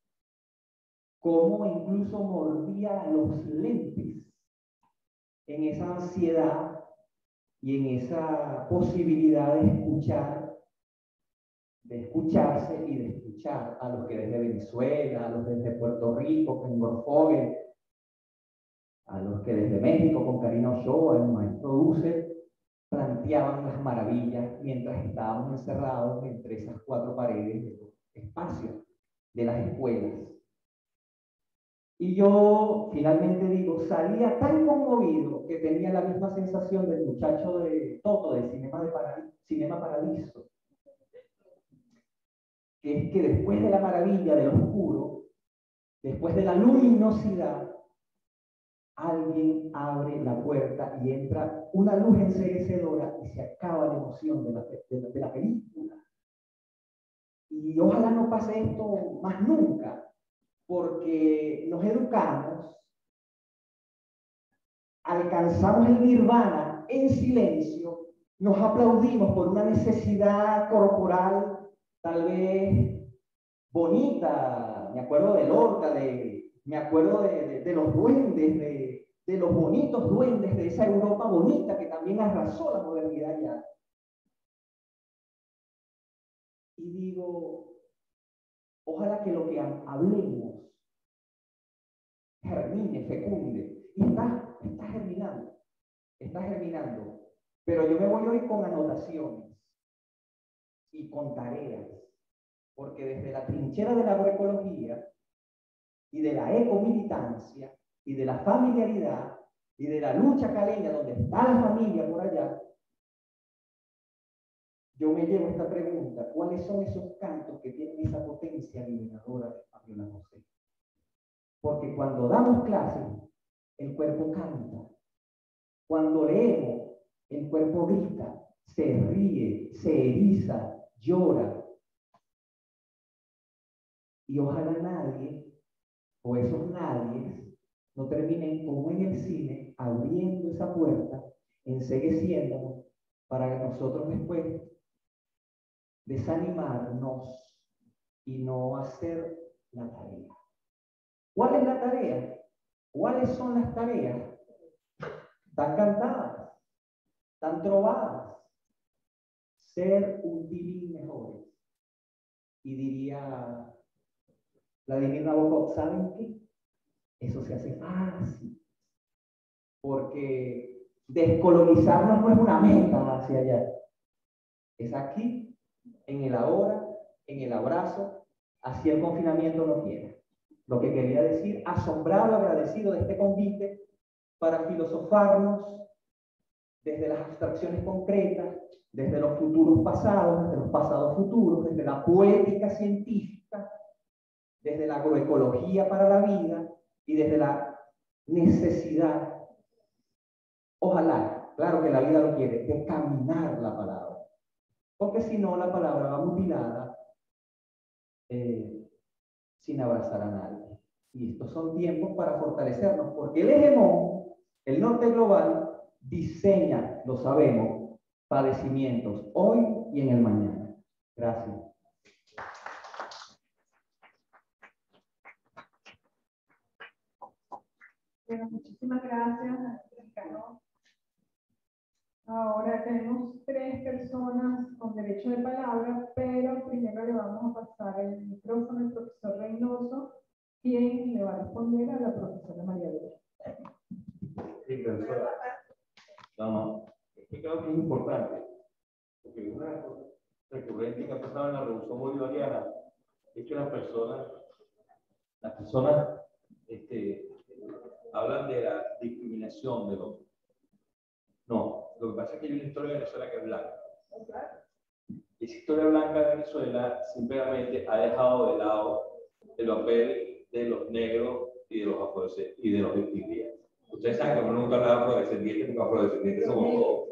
Cómo incluso mordía los lentes en esa ansiedad y en esa posibilidad de escuchar, de escucharse y de escuchar a los que desde Venezuela, a los desde Puerto Rico con Gorfogue, a los que desde México con Karina Ochoa, el maestro Dulce, planteaban las maravillas mientras estábamos encerrados entre esas cuatro paredes de los espacios de las escuelas. Y yo finalmente digo, salía tan conmovido que tenía la misma sensación del muchacho de Toto, del Cinema Paradiso, que es que después de la maravilla, del oscuro, después de la luminosidad, alguien abre la puerta y entra una luz enceguecedora y se acaba la emoción de la película. Y ojalá no pase esto más nunca, porque nos educamos, alcanzamos el nirvana en silencio, nos aplaudimos por una necesidad corporal tal vez bonita. Me acuerdo de Lorca, me acuerdo de los duendes, de los bonitos duendes de esa Europa bonita que también arrasó la modernidad ya. Y digo, ojalá que lo que hablemos germine, fecunde, y está germinando. Pero yo me voy hoy con anotaciones y con tareas, porque desde la trinchera de la agroecología y de la ecomilitancia y de la familiaridad y de la lucha caleña, donde está la familia por allá, yo me llevo esta pregunta: ¿cuáles son esos cantos que tienen esa potencia liberadora de Fabiola José? Porque cuando damos clases, el cuerpo canta. Cuando leemos, el cuerpo grita, se ríe, se eriza, llora. Y ojalá nadie, o esos nadies, no terminen como en el cine, abriendo esa puerta, encegueciéndonos, para que nosotros después desanimarnos y no hacer la tarea. ¿Cuál es la tarea? ¿Cuáles son las tareas? Tan cantadas, tan trovadas. Ser un tilín mejores. Y diría Vladimir Nabokov, ¿saben qué? Eso se hace fácil. Porque descolonizarnos no es una meta hacia allá. Es aquí, en el ahora, en el abrazo, así el confinamiento no quiera. Lo que quería decir, asombrado, agradecido de este convite para filosofarnos desde las abstracciones concretas, desde los futuros pasados, desde los pasados futuros, desde la poética científica, desde la agroecología para la vida y desde la necesidad, ojalá, claro que la vida lo quiere, de caminar la palabra. Porque si no, la palabra va mutilada sin abrazar a nadie. Y estos son tiempos para fortalecernos, porque el hegemón, el norte global, diseña, lo sabemos, padecimientos hoy y en el mañana. Gracias. Bueno, muchísimas gracias, Cano. Ahora tenemos 3 personas con derecho de palabra, pero primero le vamos a pasar el micrófono al profesor Reynoso, quien le va a responder a la profesora María Dora. Sí, profesora. No, es que creo que es importante, porque una cosa recurrente que ha pasado en la Revolución Bolivariana es que las personas hablan de la discriminación de los... No, lo que pasa es que hay una historia de Venezuela que es blanca. Esa historia blanca de Venezuela simplemente ha dejado de lado el papel de los negros y de los afrodescendientes y de los indígenas. Ustedes saben que uno nunca habla de afrodescendientes, porque afrodescendientes somos todos.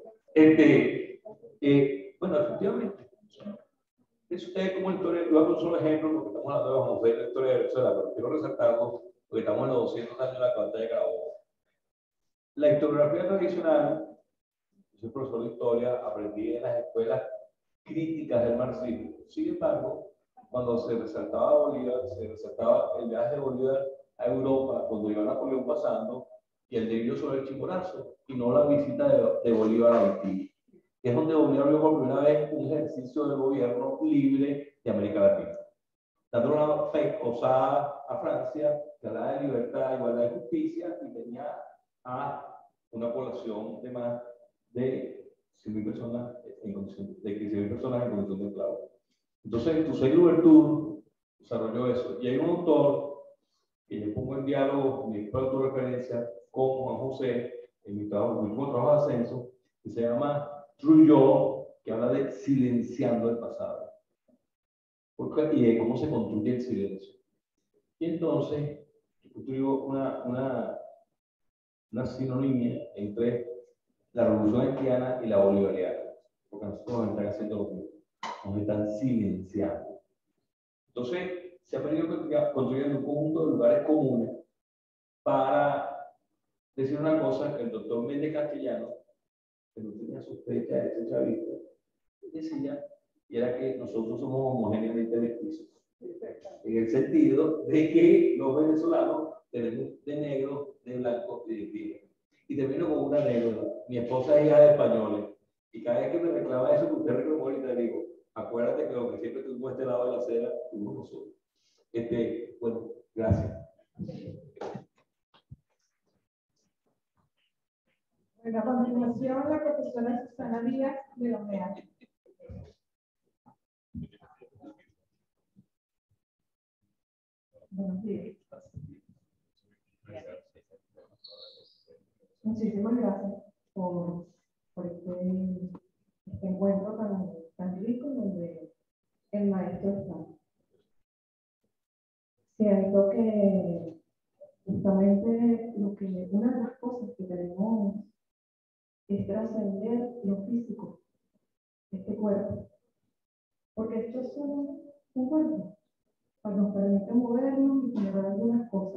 Bueno, efectivamente, eso es como la historia. Yo voy a poner un solo ejemplo, porque estamos hablando de las mujeres de la historia de Venezuela, pero quiero resaltarlo porque estamos en los 200 años de la batalla de Carabobo. La historiografía tradicional, yo soy profesor de historia, aprendí en las escuelas críticas del marxismo. Sin embargo, cuando se resaltaba Bolívar, se resaltaba el viaje de Bolívar a Europa, cuando iba Napoleón pasando, y el delio sobre el Chimborazo, y no la visita de Bolívar a Haití. Es donde Bolívar vio por primera vez un ejercicio del gobierno libre de América Latina, dando una fe osada a Francia, que hablaba de libertad, igualdad y justicia, y tenía a una población de más de 100.000 personas en condición de 15.000 personas en condición de esclavo. Entonces, Toussaint Louverture desarrolló eso. Y hay un autor que yo pongo en diálogo, mi propia referencia con Juan José, en mi último trabajo de ascenso, que se llama Trujillo, que habla de silenciando el pasado. Y de cómo se construye el silencio. Y entonces, construyo una sinonimia entre la revolución haitiana y la bolivariana, porque nosotros nos están haciendo lo mismo, nos están silenciando. Entonces, se ha venido construyendo un conjunto de lugares comunes para decir una cosa que el doctor Méndez Castellano, que no tenía sospecha de ese chavista, decía, y era que nosotros somos homogéneamente mestizos. En el sentido de que los venezolanos tenemos de negro, de blanco y de indígena. Y termino con una anécdota. Mi esposa es hija de españoles. Y cada vez que me reclama eso que usted reclamó ahorita, le digo, acuérdate que lo que siempre tuvimos este lado de la acera, tuvimos nosotros. Bueno, gracias. A continuación, la profesora Susana Díaz de la UNEA. Buenos días. Muchísimas gracias por este encuentro tan rico donde el maestro está. Siento que justamente una de las cosas que tenemos es trascender lo físico, este cuerpo. Porque esto es un cuerpo que nos permite movernos y generar algunas cosas.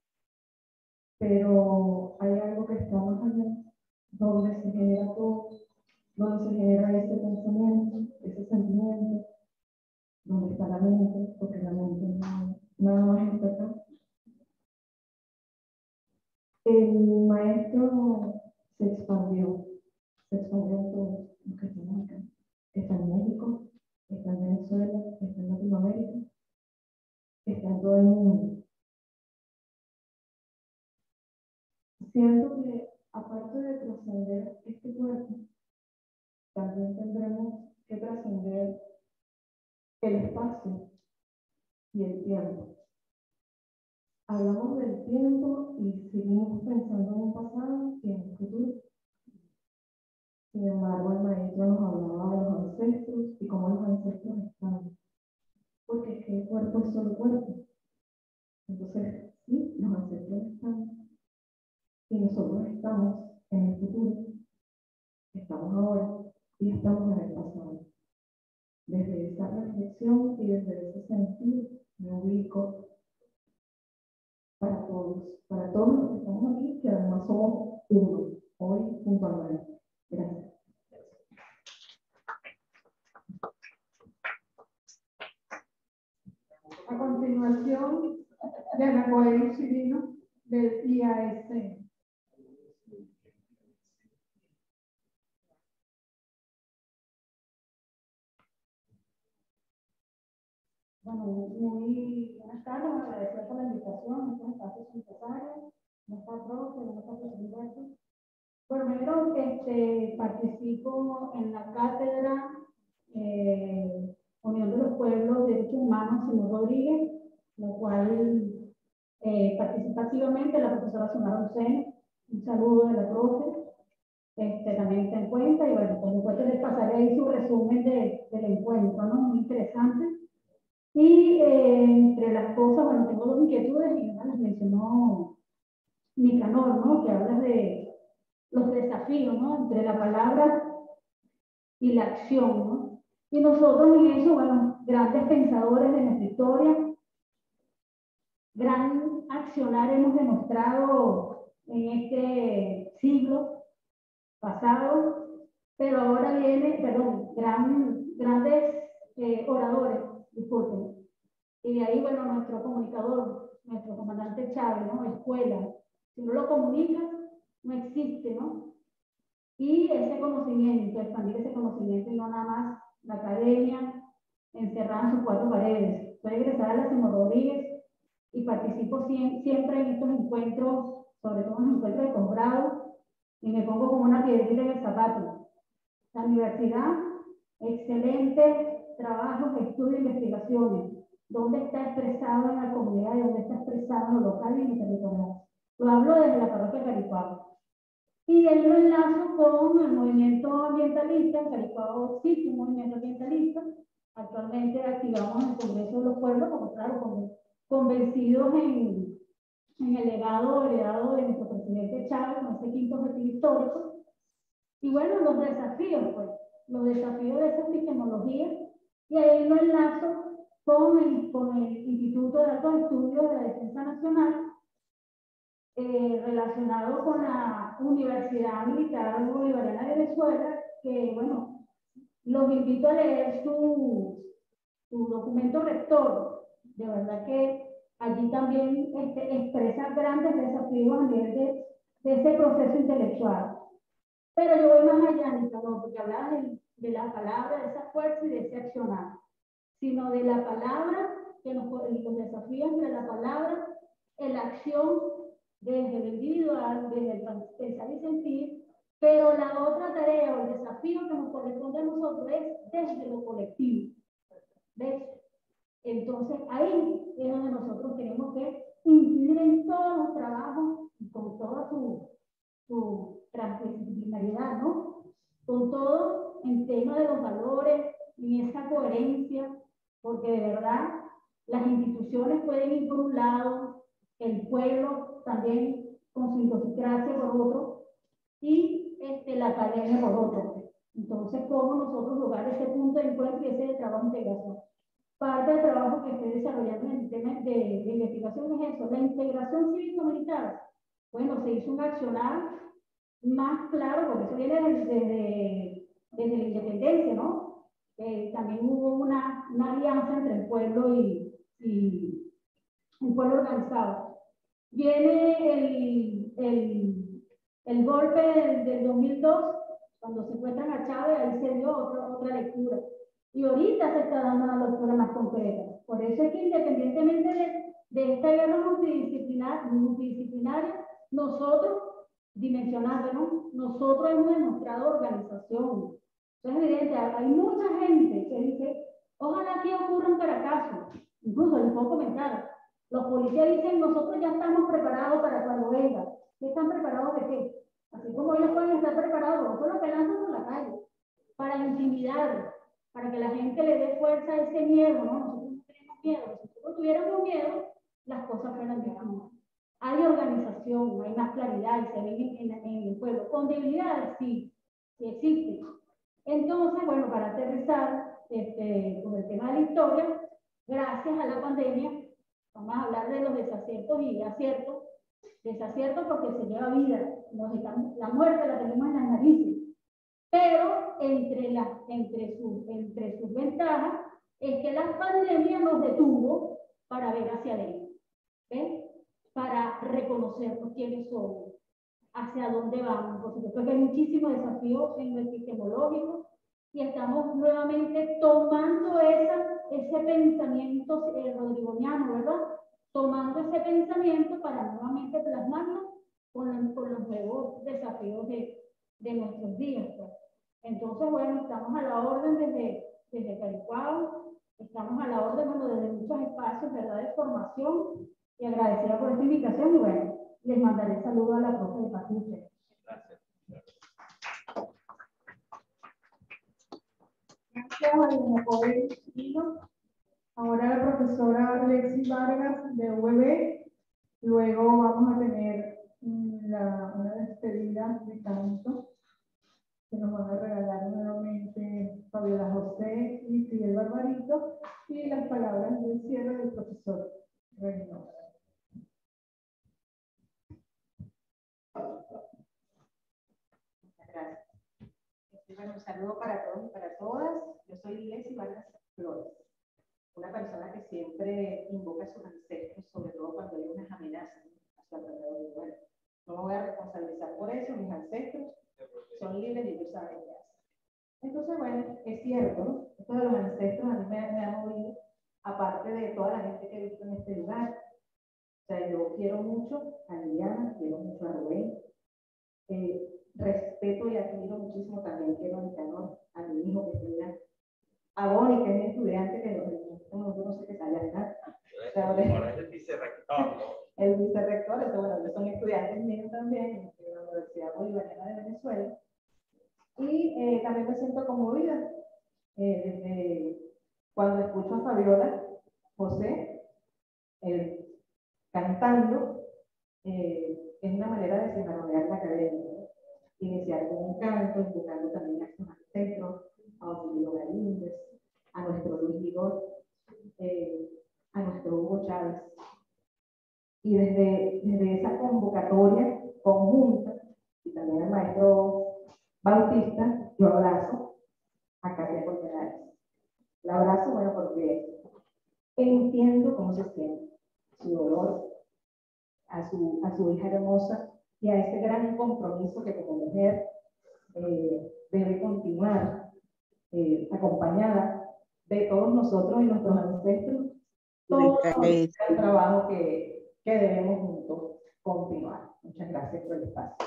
Pero hay algo que está más allá, donde se genera todo, donde se genera ese pensamiento, ese sentimiento, donde está la mente, porque la mente no nada más está acá. El maestro se expandió en todo lo que estamos acá. Está en México, está en Venezuela, está en Latinoamérica, está en todo el mundo. Siento que, aparte de trascender este cuerpo, también tendremos que trascender el espacio y el tiempo. Hablamos del tiempo y seguimos pensando en un pasado y en un futuro. Sin embargo, el maestro nos hablaba de los ancestros y cómo los ancestros están. Porque es que el cuerpo es solo cuerpo. Entonces, sí, los ancestros están. Y nosotros estamos en el futuro. Estamos ahora y estamos en el pasado. Desde esa reflexión y desde ese sentido me ubico para todos los que estamos aquí, que además somos uno, hoy junto al maestro. Gracias. A continuación, Diana Coelho Cirino, del IAS. Bueno, muy buenas tardes, agradecer por la invitación, estos espacios son necesarios, no está profe, no está presidente. Bueno, primero participo en la cátedra Unión de los Pueblos de Derechos Humanos Simón Rodríguez, la cual participa activamente la profesora Xiomara Lucena. Un saludo de la profe. También está en cuenta, y bueno, por supuesto les pasaré ahí su resumen del encuentro, ¿no? Muy interesante. Y entre las cosas, bueno, tengo dos inquietudes y una las mencionó Nicanor, ¿no? Que habla de los desafíos, ¿no? Entre la palabra y la acción, ¿no? Y nosotros en eso, bueno, grandes pensadores de nuestra historia, gran accionar hemos demostrado en este siglo pasado, pero ahora viene, gran grandes oradores, disculpen. Y de ahí, bueno, nuestro comunicador, nuestro comandante Chávez, ¿no? Escuela. Si no lo comunicas, no existe, ¿no? Y ese conocimiento, expandir ese conocimiento y no nada más la academia encerrada en sus cuatro paredes. Soy egresada de la Simón Rodríguez y participo siempre en estos encuentros, sobre todo en los encuentros de posgrado, y me pongo como una piedrita en el zapato. La universidad, excelente trabajo, estudio e investigaciones. ¿Dónde está expresado en la comunidad y dónde está expresado en lo local y en el territorial? Lo hablo desde la parroquia Caricuao. Y él lo enlazo con el movimiento ambientalista. En Caricuao existe un movimiento ambientalista. Actualmente activamos el Congreso de los Pueblos, como claro, convencidos en el legado heredado de nuestro presidente Chávez, con ese quinto objetivo histórico. Y bueno, los desafíos, pues, los desafíos de esa epistemología, y ahí lo enlazo con el Instituto de Altos Estudios de la Defensa Nacional, relacionado con la Universidad Militar Bolivariana de Venezuela, que, bueno, los invito a leer su documento rector. De verdad que allí también expresa grandes desafíos a nivel de ese proceso intelectual. Pero yo voy más allá, Nicolás, porque hablaba de la palabra, de esa fuerza y de ese accionar, sino de la palabra, que los desafíos entre la palabra, la acción, desde el individual, desde el pensar y sentir, pero la otra tarea o el desafío que nos corresponde a nosotros es desde lo colectivo. ¿Ves? Entonces ahí es donde nosotros tenemos que incidir en todos los trabajos y con toda su transdisciplinariedad, ¿no? Con todo en tema de los valores y esa coherencia, porque de verdad las instituciones pueden ir por un lado, el pueblo también con su idiosincrasia por otro, y la academia por otro. Entonces, ¿cómo nosotros lograr ese punto de encuentro y ese trabajo de integración? Parte del trabajo que estoy desarrollando en el tema de investigación es eso, la integración cívico-militar. Bueno, se hizo un accionar más claro, porque eso viene desde la independencia, ¿no? También hubo una alianza entre el pueblo y un pueblo organizado. Viene el golpe del 2002, cuando secuestran a Chávez, ahí se dio otra lectura. Y ahorita se está dando una lectura más concreta. Por eso es que independientemente de esta guerra multidisciplinaria, nosotros, dimensionando, ¿no? Nosotros hemos demostrado organización. Eso es evidente. Hay mucha gente que dice, ojalá que ocurra un Caracazo. Incluso les puedo comentar. Los policías dicen, nosotros ya estamos preparados para cuando venga. ¿Qué están preparados de qué? Así como ellos pueden estar preparados, nosotros lo que lanzan por la calle, para intimidar, para que la gente le dé fuerza a ese miedo, ¿no? Nosotros no tenemos miedo. Si nosotros tuviéramos miedo, las cosas fueran distintas. Hay organización, hay más claridad y se ven en el pueblo. Con debilidades, sí existen. Entonces, bueno, para aterrizar con el tema de la historia, gracias a la pandemia, vamos a hablar de los desaciertos y aciertos. Desaciertos porque se lleva vida, la muerte la tenemos en las narices. Pero entre sus ventajas es que la pandemia nos detuvo para ver hacia adentro, ¿ves? Para reconocernos quiénes somos, hacia dónde vamos. Por supuesto que hay muchísimos desafíos en lo epistemológico y estamos nuevamente tomando ese pensamiento rodrigoniano, ¿verdad? Tomando ese pensamiento para nuevamente plasmarlo con los nuevos desafíos de nuestros días, pues. Entonces, bueno, estamos a la orden desde Caricuao, estamos a la orden, bueno, desde muchos espacios, ¿verdad?, de formación, y agradecida por esta invitación, y bueno, les mandaré saludos a la profe de Patricia. Gracias. Gracias a ahora la profesora Alexis Vargas de UB. Luego vamos a tener una despedida de canto que nos van a regalar nuevamente Fabiola José y Fidel Barbarito, y las palabras del cierre del profesor Reynolds. Muchas gracias. Bueno, un saludo para todos y para todas. Yo soy Leslie Vargas Flores, una persona que siempre invoca a sus ancestros, sobre todo cuando hay unas amenazas a su alrededor. Bueno, no me voy a responsabilizar por eso, mis ancestros son libres y ellos saben qué hacen. Entonces, bueno, es cierto, ¿no? Esto de los ancestros a mí me ha movido, aparte de toda la gente que he visto en este lugar. O sea, yo quiero mucho a Liliana, quiero mucho a Rubén, respeto y admiro muchísimo también, quiero a mi hijo que estudia, a Bonnie, que es mi estudiante, que no sé qué sale acá. Ahora es el vicerrector. El vicerrector, entonces, bueno, ellos son estudiantes míos también en la Universidad Bolivariana de Venezuela. Y también me siento conmovida desde cuando escucho a Fabiola José cantando, es una manera de desenarronar la academia, ¿no? Iniciar con un canto, invocando también a sus ancestros, a Otilio Galíndez, a nuestro Luis Vigor, a nuestro Hugo Chávez. Y desde esa convocatoria conjunta, y también al maestro Bautista, yo abrazo a Katia Colmenares. La abrazo, bueno, porque entiendo cómo se siente, su dolor, a su hija hermosa y a ese gran compromiso que como mujer debe continuar acompañada de todos nosotros y nuestros ancestros, todo el trabajo que debemos juntos continuar. Muchas gracias por el espacio.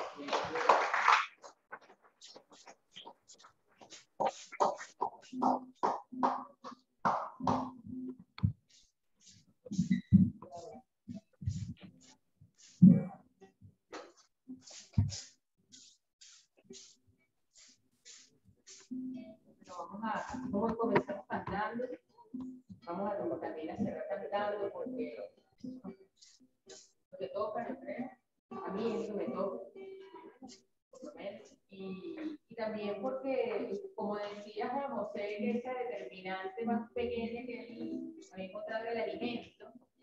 Como comenzamos cantando, vamos a como también a cerrar cantando porque lo que toca, yo creo, a mí eso me toca, por lo menos, y también porque, como decía Juan José, que esa determinante más pequeña que él había encontrado el alimento,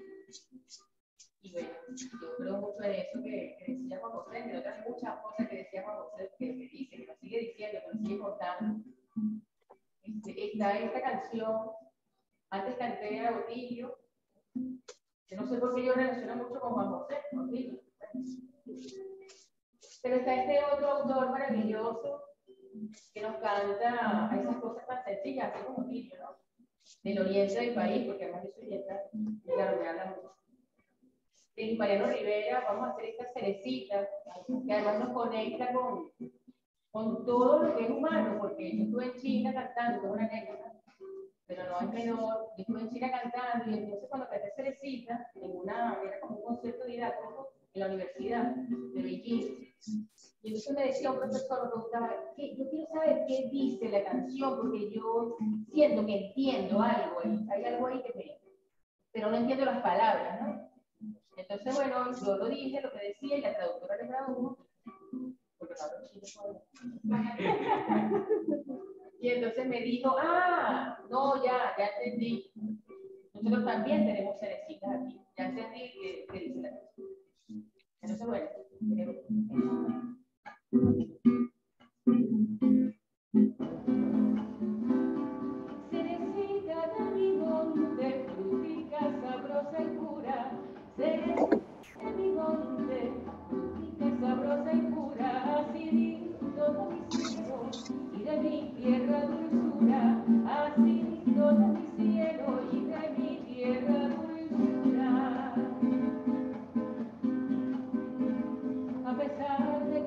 y bueno, yo creo mucho en eso que decía Juan José, entre otras muchas cosas que decía Juan José, que me dice, que nos sigue diciendo, que nos sigue contando. Está esta canción, antes canté a Otilio, que no sé por qué yo relaciono mucho con Juan José, Otilio. Pero está este otro autor maravilloso que nos canta a esas cosas tan sencillas, así como Otilio, ¿no? Del oriente del país, porque además yo soy oriental, y claro, me habla mucho. De Mariano Rivera, vamos a hacer esta cerecita, que además nos conecta con todo lo que es humano, porque yo estuve en China cantando, que es una anécdota, pero no es menor. Yo estuve en China cantando y entonces cuando canté Cerecita, era como un concierto didáctico en la universidad de Beijing. Y entonces me decía un profesor, me preguntaba, yo quiero saber qué dice la canción, porque yo siento que entiendo algo ahí, hay algo ahí pero no entiendo las palabras, ¿no? Entonces, bueno, yo lo dije, lo que decía, y la traductora le tradujo, porque no hablo chino. Y entonces me dijo, no, ya entendí. Nosotros también tenemos cerecitas aquí. Ya entendí que dice la canción. Entonces, bueno, cerecita de mi monte, frutica sabrosa y pura, cerecita de mi monte, frutica sabrosa y pura, así lindo de mi cielo y de mi tierra dulzura, así lindo de mi cielo y de mi tierra dulzura. A pesar de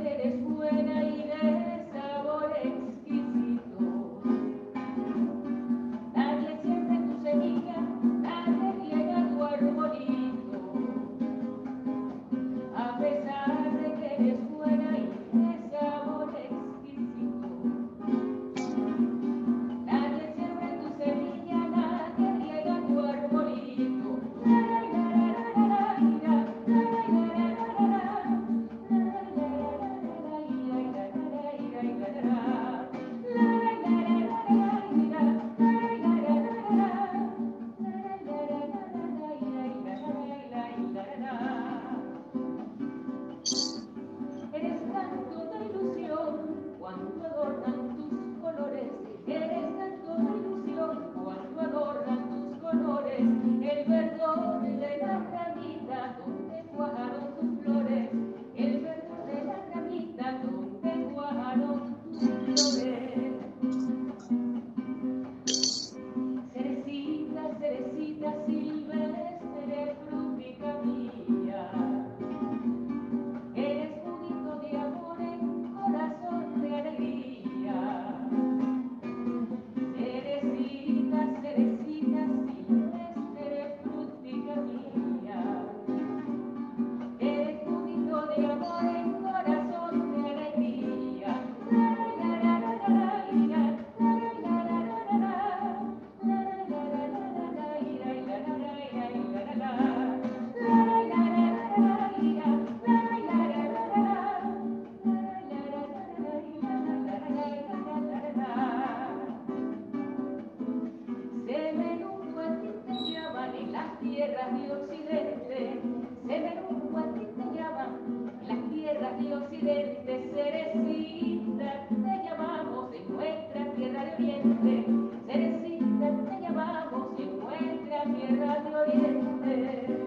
las tierras de Occidente, se ven un guatí te llaman, las tierras de Occidente, Cerecita, te llamamos en nuestra tierra de Oriente, Cerecita, te llamamos en nuestra tierra de Oriente.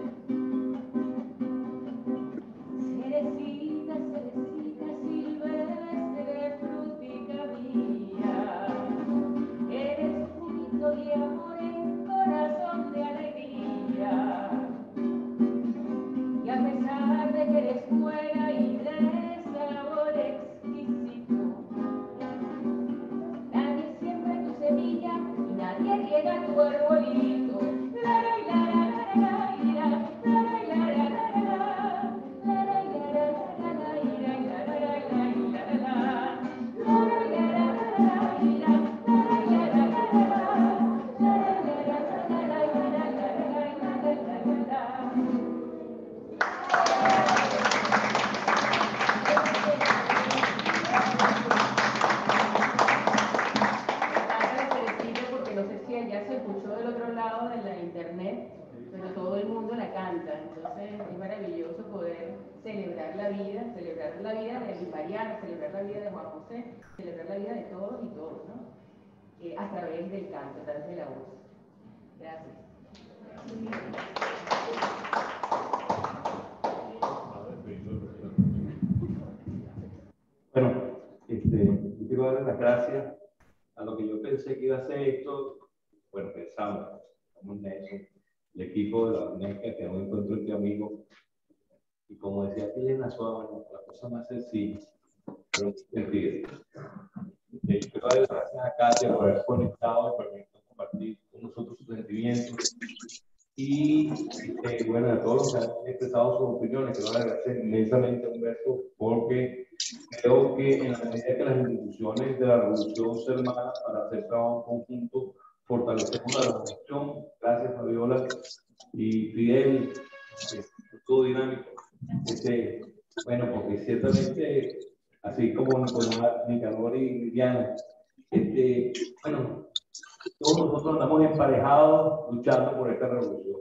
Cerecita, cerecita silvestre, frutica mía, eres fruto de amor en corazón de alegría. Y a pesar de que eres buena y de sabor exquisito, nadie siembra tu semilla y nadie riega tu arbolito. La, la, la, la, la, la, la, la, la, la, la, la. Porque no sé si allá se escuchó del otro lado de la internet, pero todo el mundo la canta. Entonces es maravilloso poder celebrar la vida de Mariana, celebrar la vida de Juan José, celebrar la vida de todos y todos, ¿no? A través del canto, a través de la voz. Gracias. Bueno, yo quiero darle las gracias a lo que yo pensé que iba a ser esto. Bueno, pensamos en eso, el equipo de la UNESCA, que es un encuentro entre amigos. Y como decía aquí en la la cosa más sencilla, pero no se entiende. Quiero darle las gracias a Katia por haber conectado y permitido compartir con nosotros sus sentimientos. Y bueno, a todos los que han expresado sus opiniones, quiero darle gracias inmensamente a Humberto, porque creo que en la medida que las instituciones de la revolución se hermanan para hacer trabajo conjunto, fortalecemos la revolución. Gracias, Fabiola y Fidel, todo dinámico. Bueno, porque ciertamente, así como Nicanor y Liliana, bueno, todos nosotros andamos emparejados luchando por esta revolución.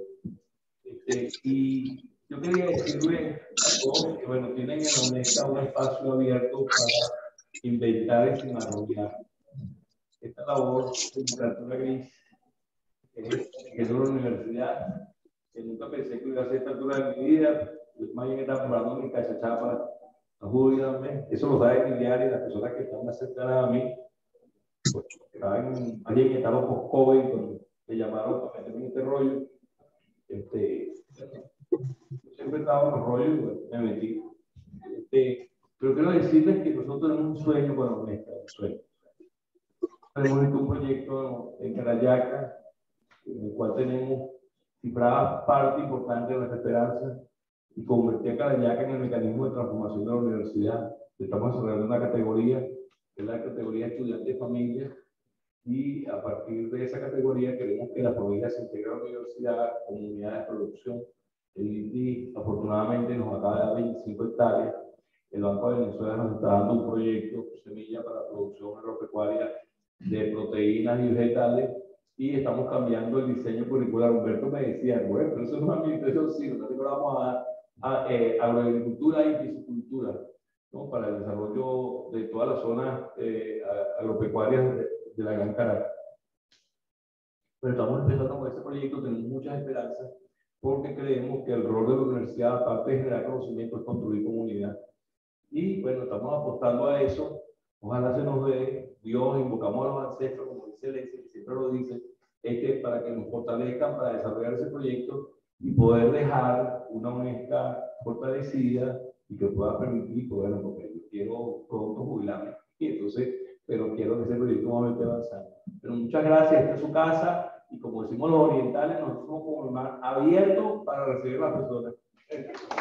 Y yo quería decirle a todos que, bueno, tienen en la UNESCA un espacio abierto para inventar y desarrollar esta labor de literatura gris, que es una universidad que nunca pensé que iba a ser esta altura de mi vida. Más bien estaba comprando mi cachachapa a jubilarme. Eso lo sabe Miguel y las personas que están más cercanas a mí. Pues, alguien que estaba post-COVID, cuando me llamaron para meterme en este rollo. Siempre estaba en los rollos y bueno, me metí. Pero quiero decirles que nosotros tenemos un sueño con la UNESCA, un sueño. Tenemos un proyecto en Carayaca, en el cual tenemos cifrada parte importante de nuestra esperanza y convertir a Carayaca en el mecanismo de transformación de la universidad. Estamos desarrollando una categoría, que es la categoría estudiante de familia, y a partir de esa categoría queremos que la familia se integre a la universidad como unidad de producción. El INDI afortunadamente nos acaba de dar 25 hectáreas. El Banco de Venezuela nos está dando un proyecto semilla para producción agropecuaria de proteínas y vegetales, y estamos cambiando el diseño curricular. Humberto me decía, bueno, pero eso no es administración, sí, nosotros vamos a dar agroagricultura y piscicultura, ¿no? Para el desarrollo de todas las zonas agropecuarias de la Gran Caracas. Pero estamos empezando con este proyecto, tenemos muchas esperanzas, porque creemos que el rol de la universidad, aparte de generar conocimiento, es construir comunidad. Y bueno, estamos apostando a eso. Ojalá se nos dé. Dios, invocamos a los ancestros, como dice Leslie, que siempre lo dice, para que nos fortalezcan para desarrollar ese proyecto y poder dejar una UNESCA fortalecida y que pueda permitir, bueno, porque yo quiero pronto jubilarme, y entonces, pero quiero que ese proyecto nuevamente avanzar. Pero muchas gracias, esta es su casa, y como decimos los orientales, nosotros somos como el mar abierto para recibir a las personas.